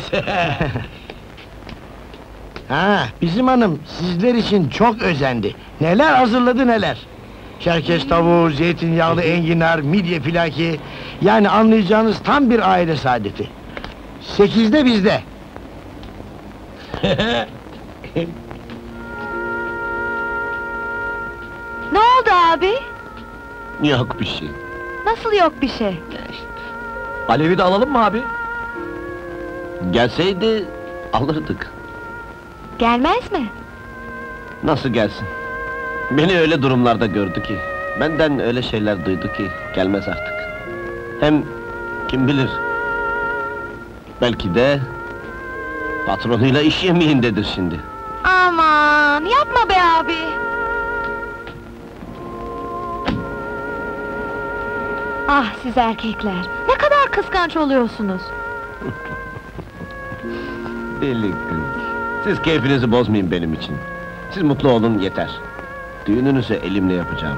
Ha, bizim hanım sizler için çok özendi. Neler hazırladı neler. Çerkez tavuğu, zeytinyağlı enginar, midye filaki... Yani anlayacağınız tam bir aile saadeti. Sekizde bizde. Ne oldu abi? Yok bir şey. Nasıl yok bir şey? Alevi de alalım mı abi? Gelseydi alırdık. Gelmez mi? Nasıl gelsin? Beni öyle durumlarda gördü ki, benden öyle şeyler duydu ki gelmez artık. Hem kim bilir? Belki de patronuyla iş yemeğindedir şimdi. Aman, yapma be abi! Ah siz erkekler, ne kadar kıskanç oluyorsunuz! Deli kız! Siz keyfinizi bozmayın benim için. Siz mutlu olun yeter. Düğününüzü elimle yapacağım.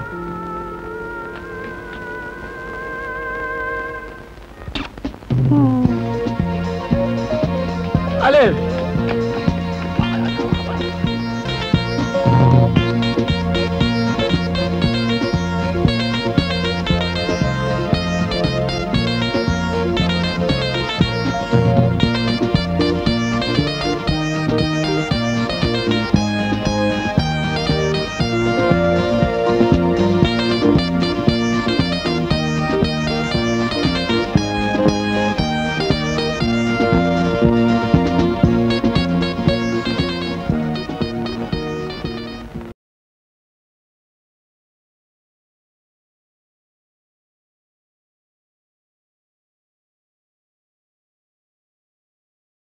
Alev!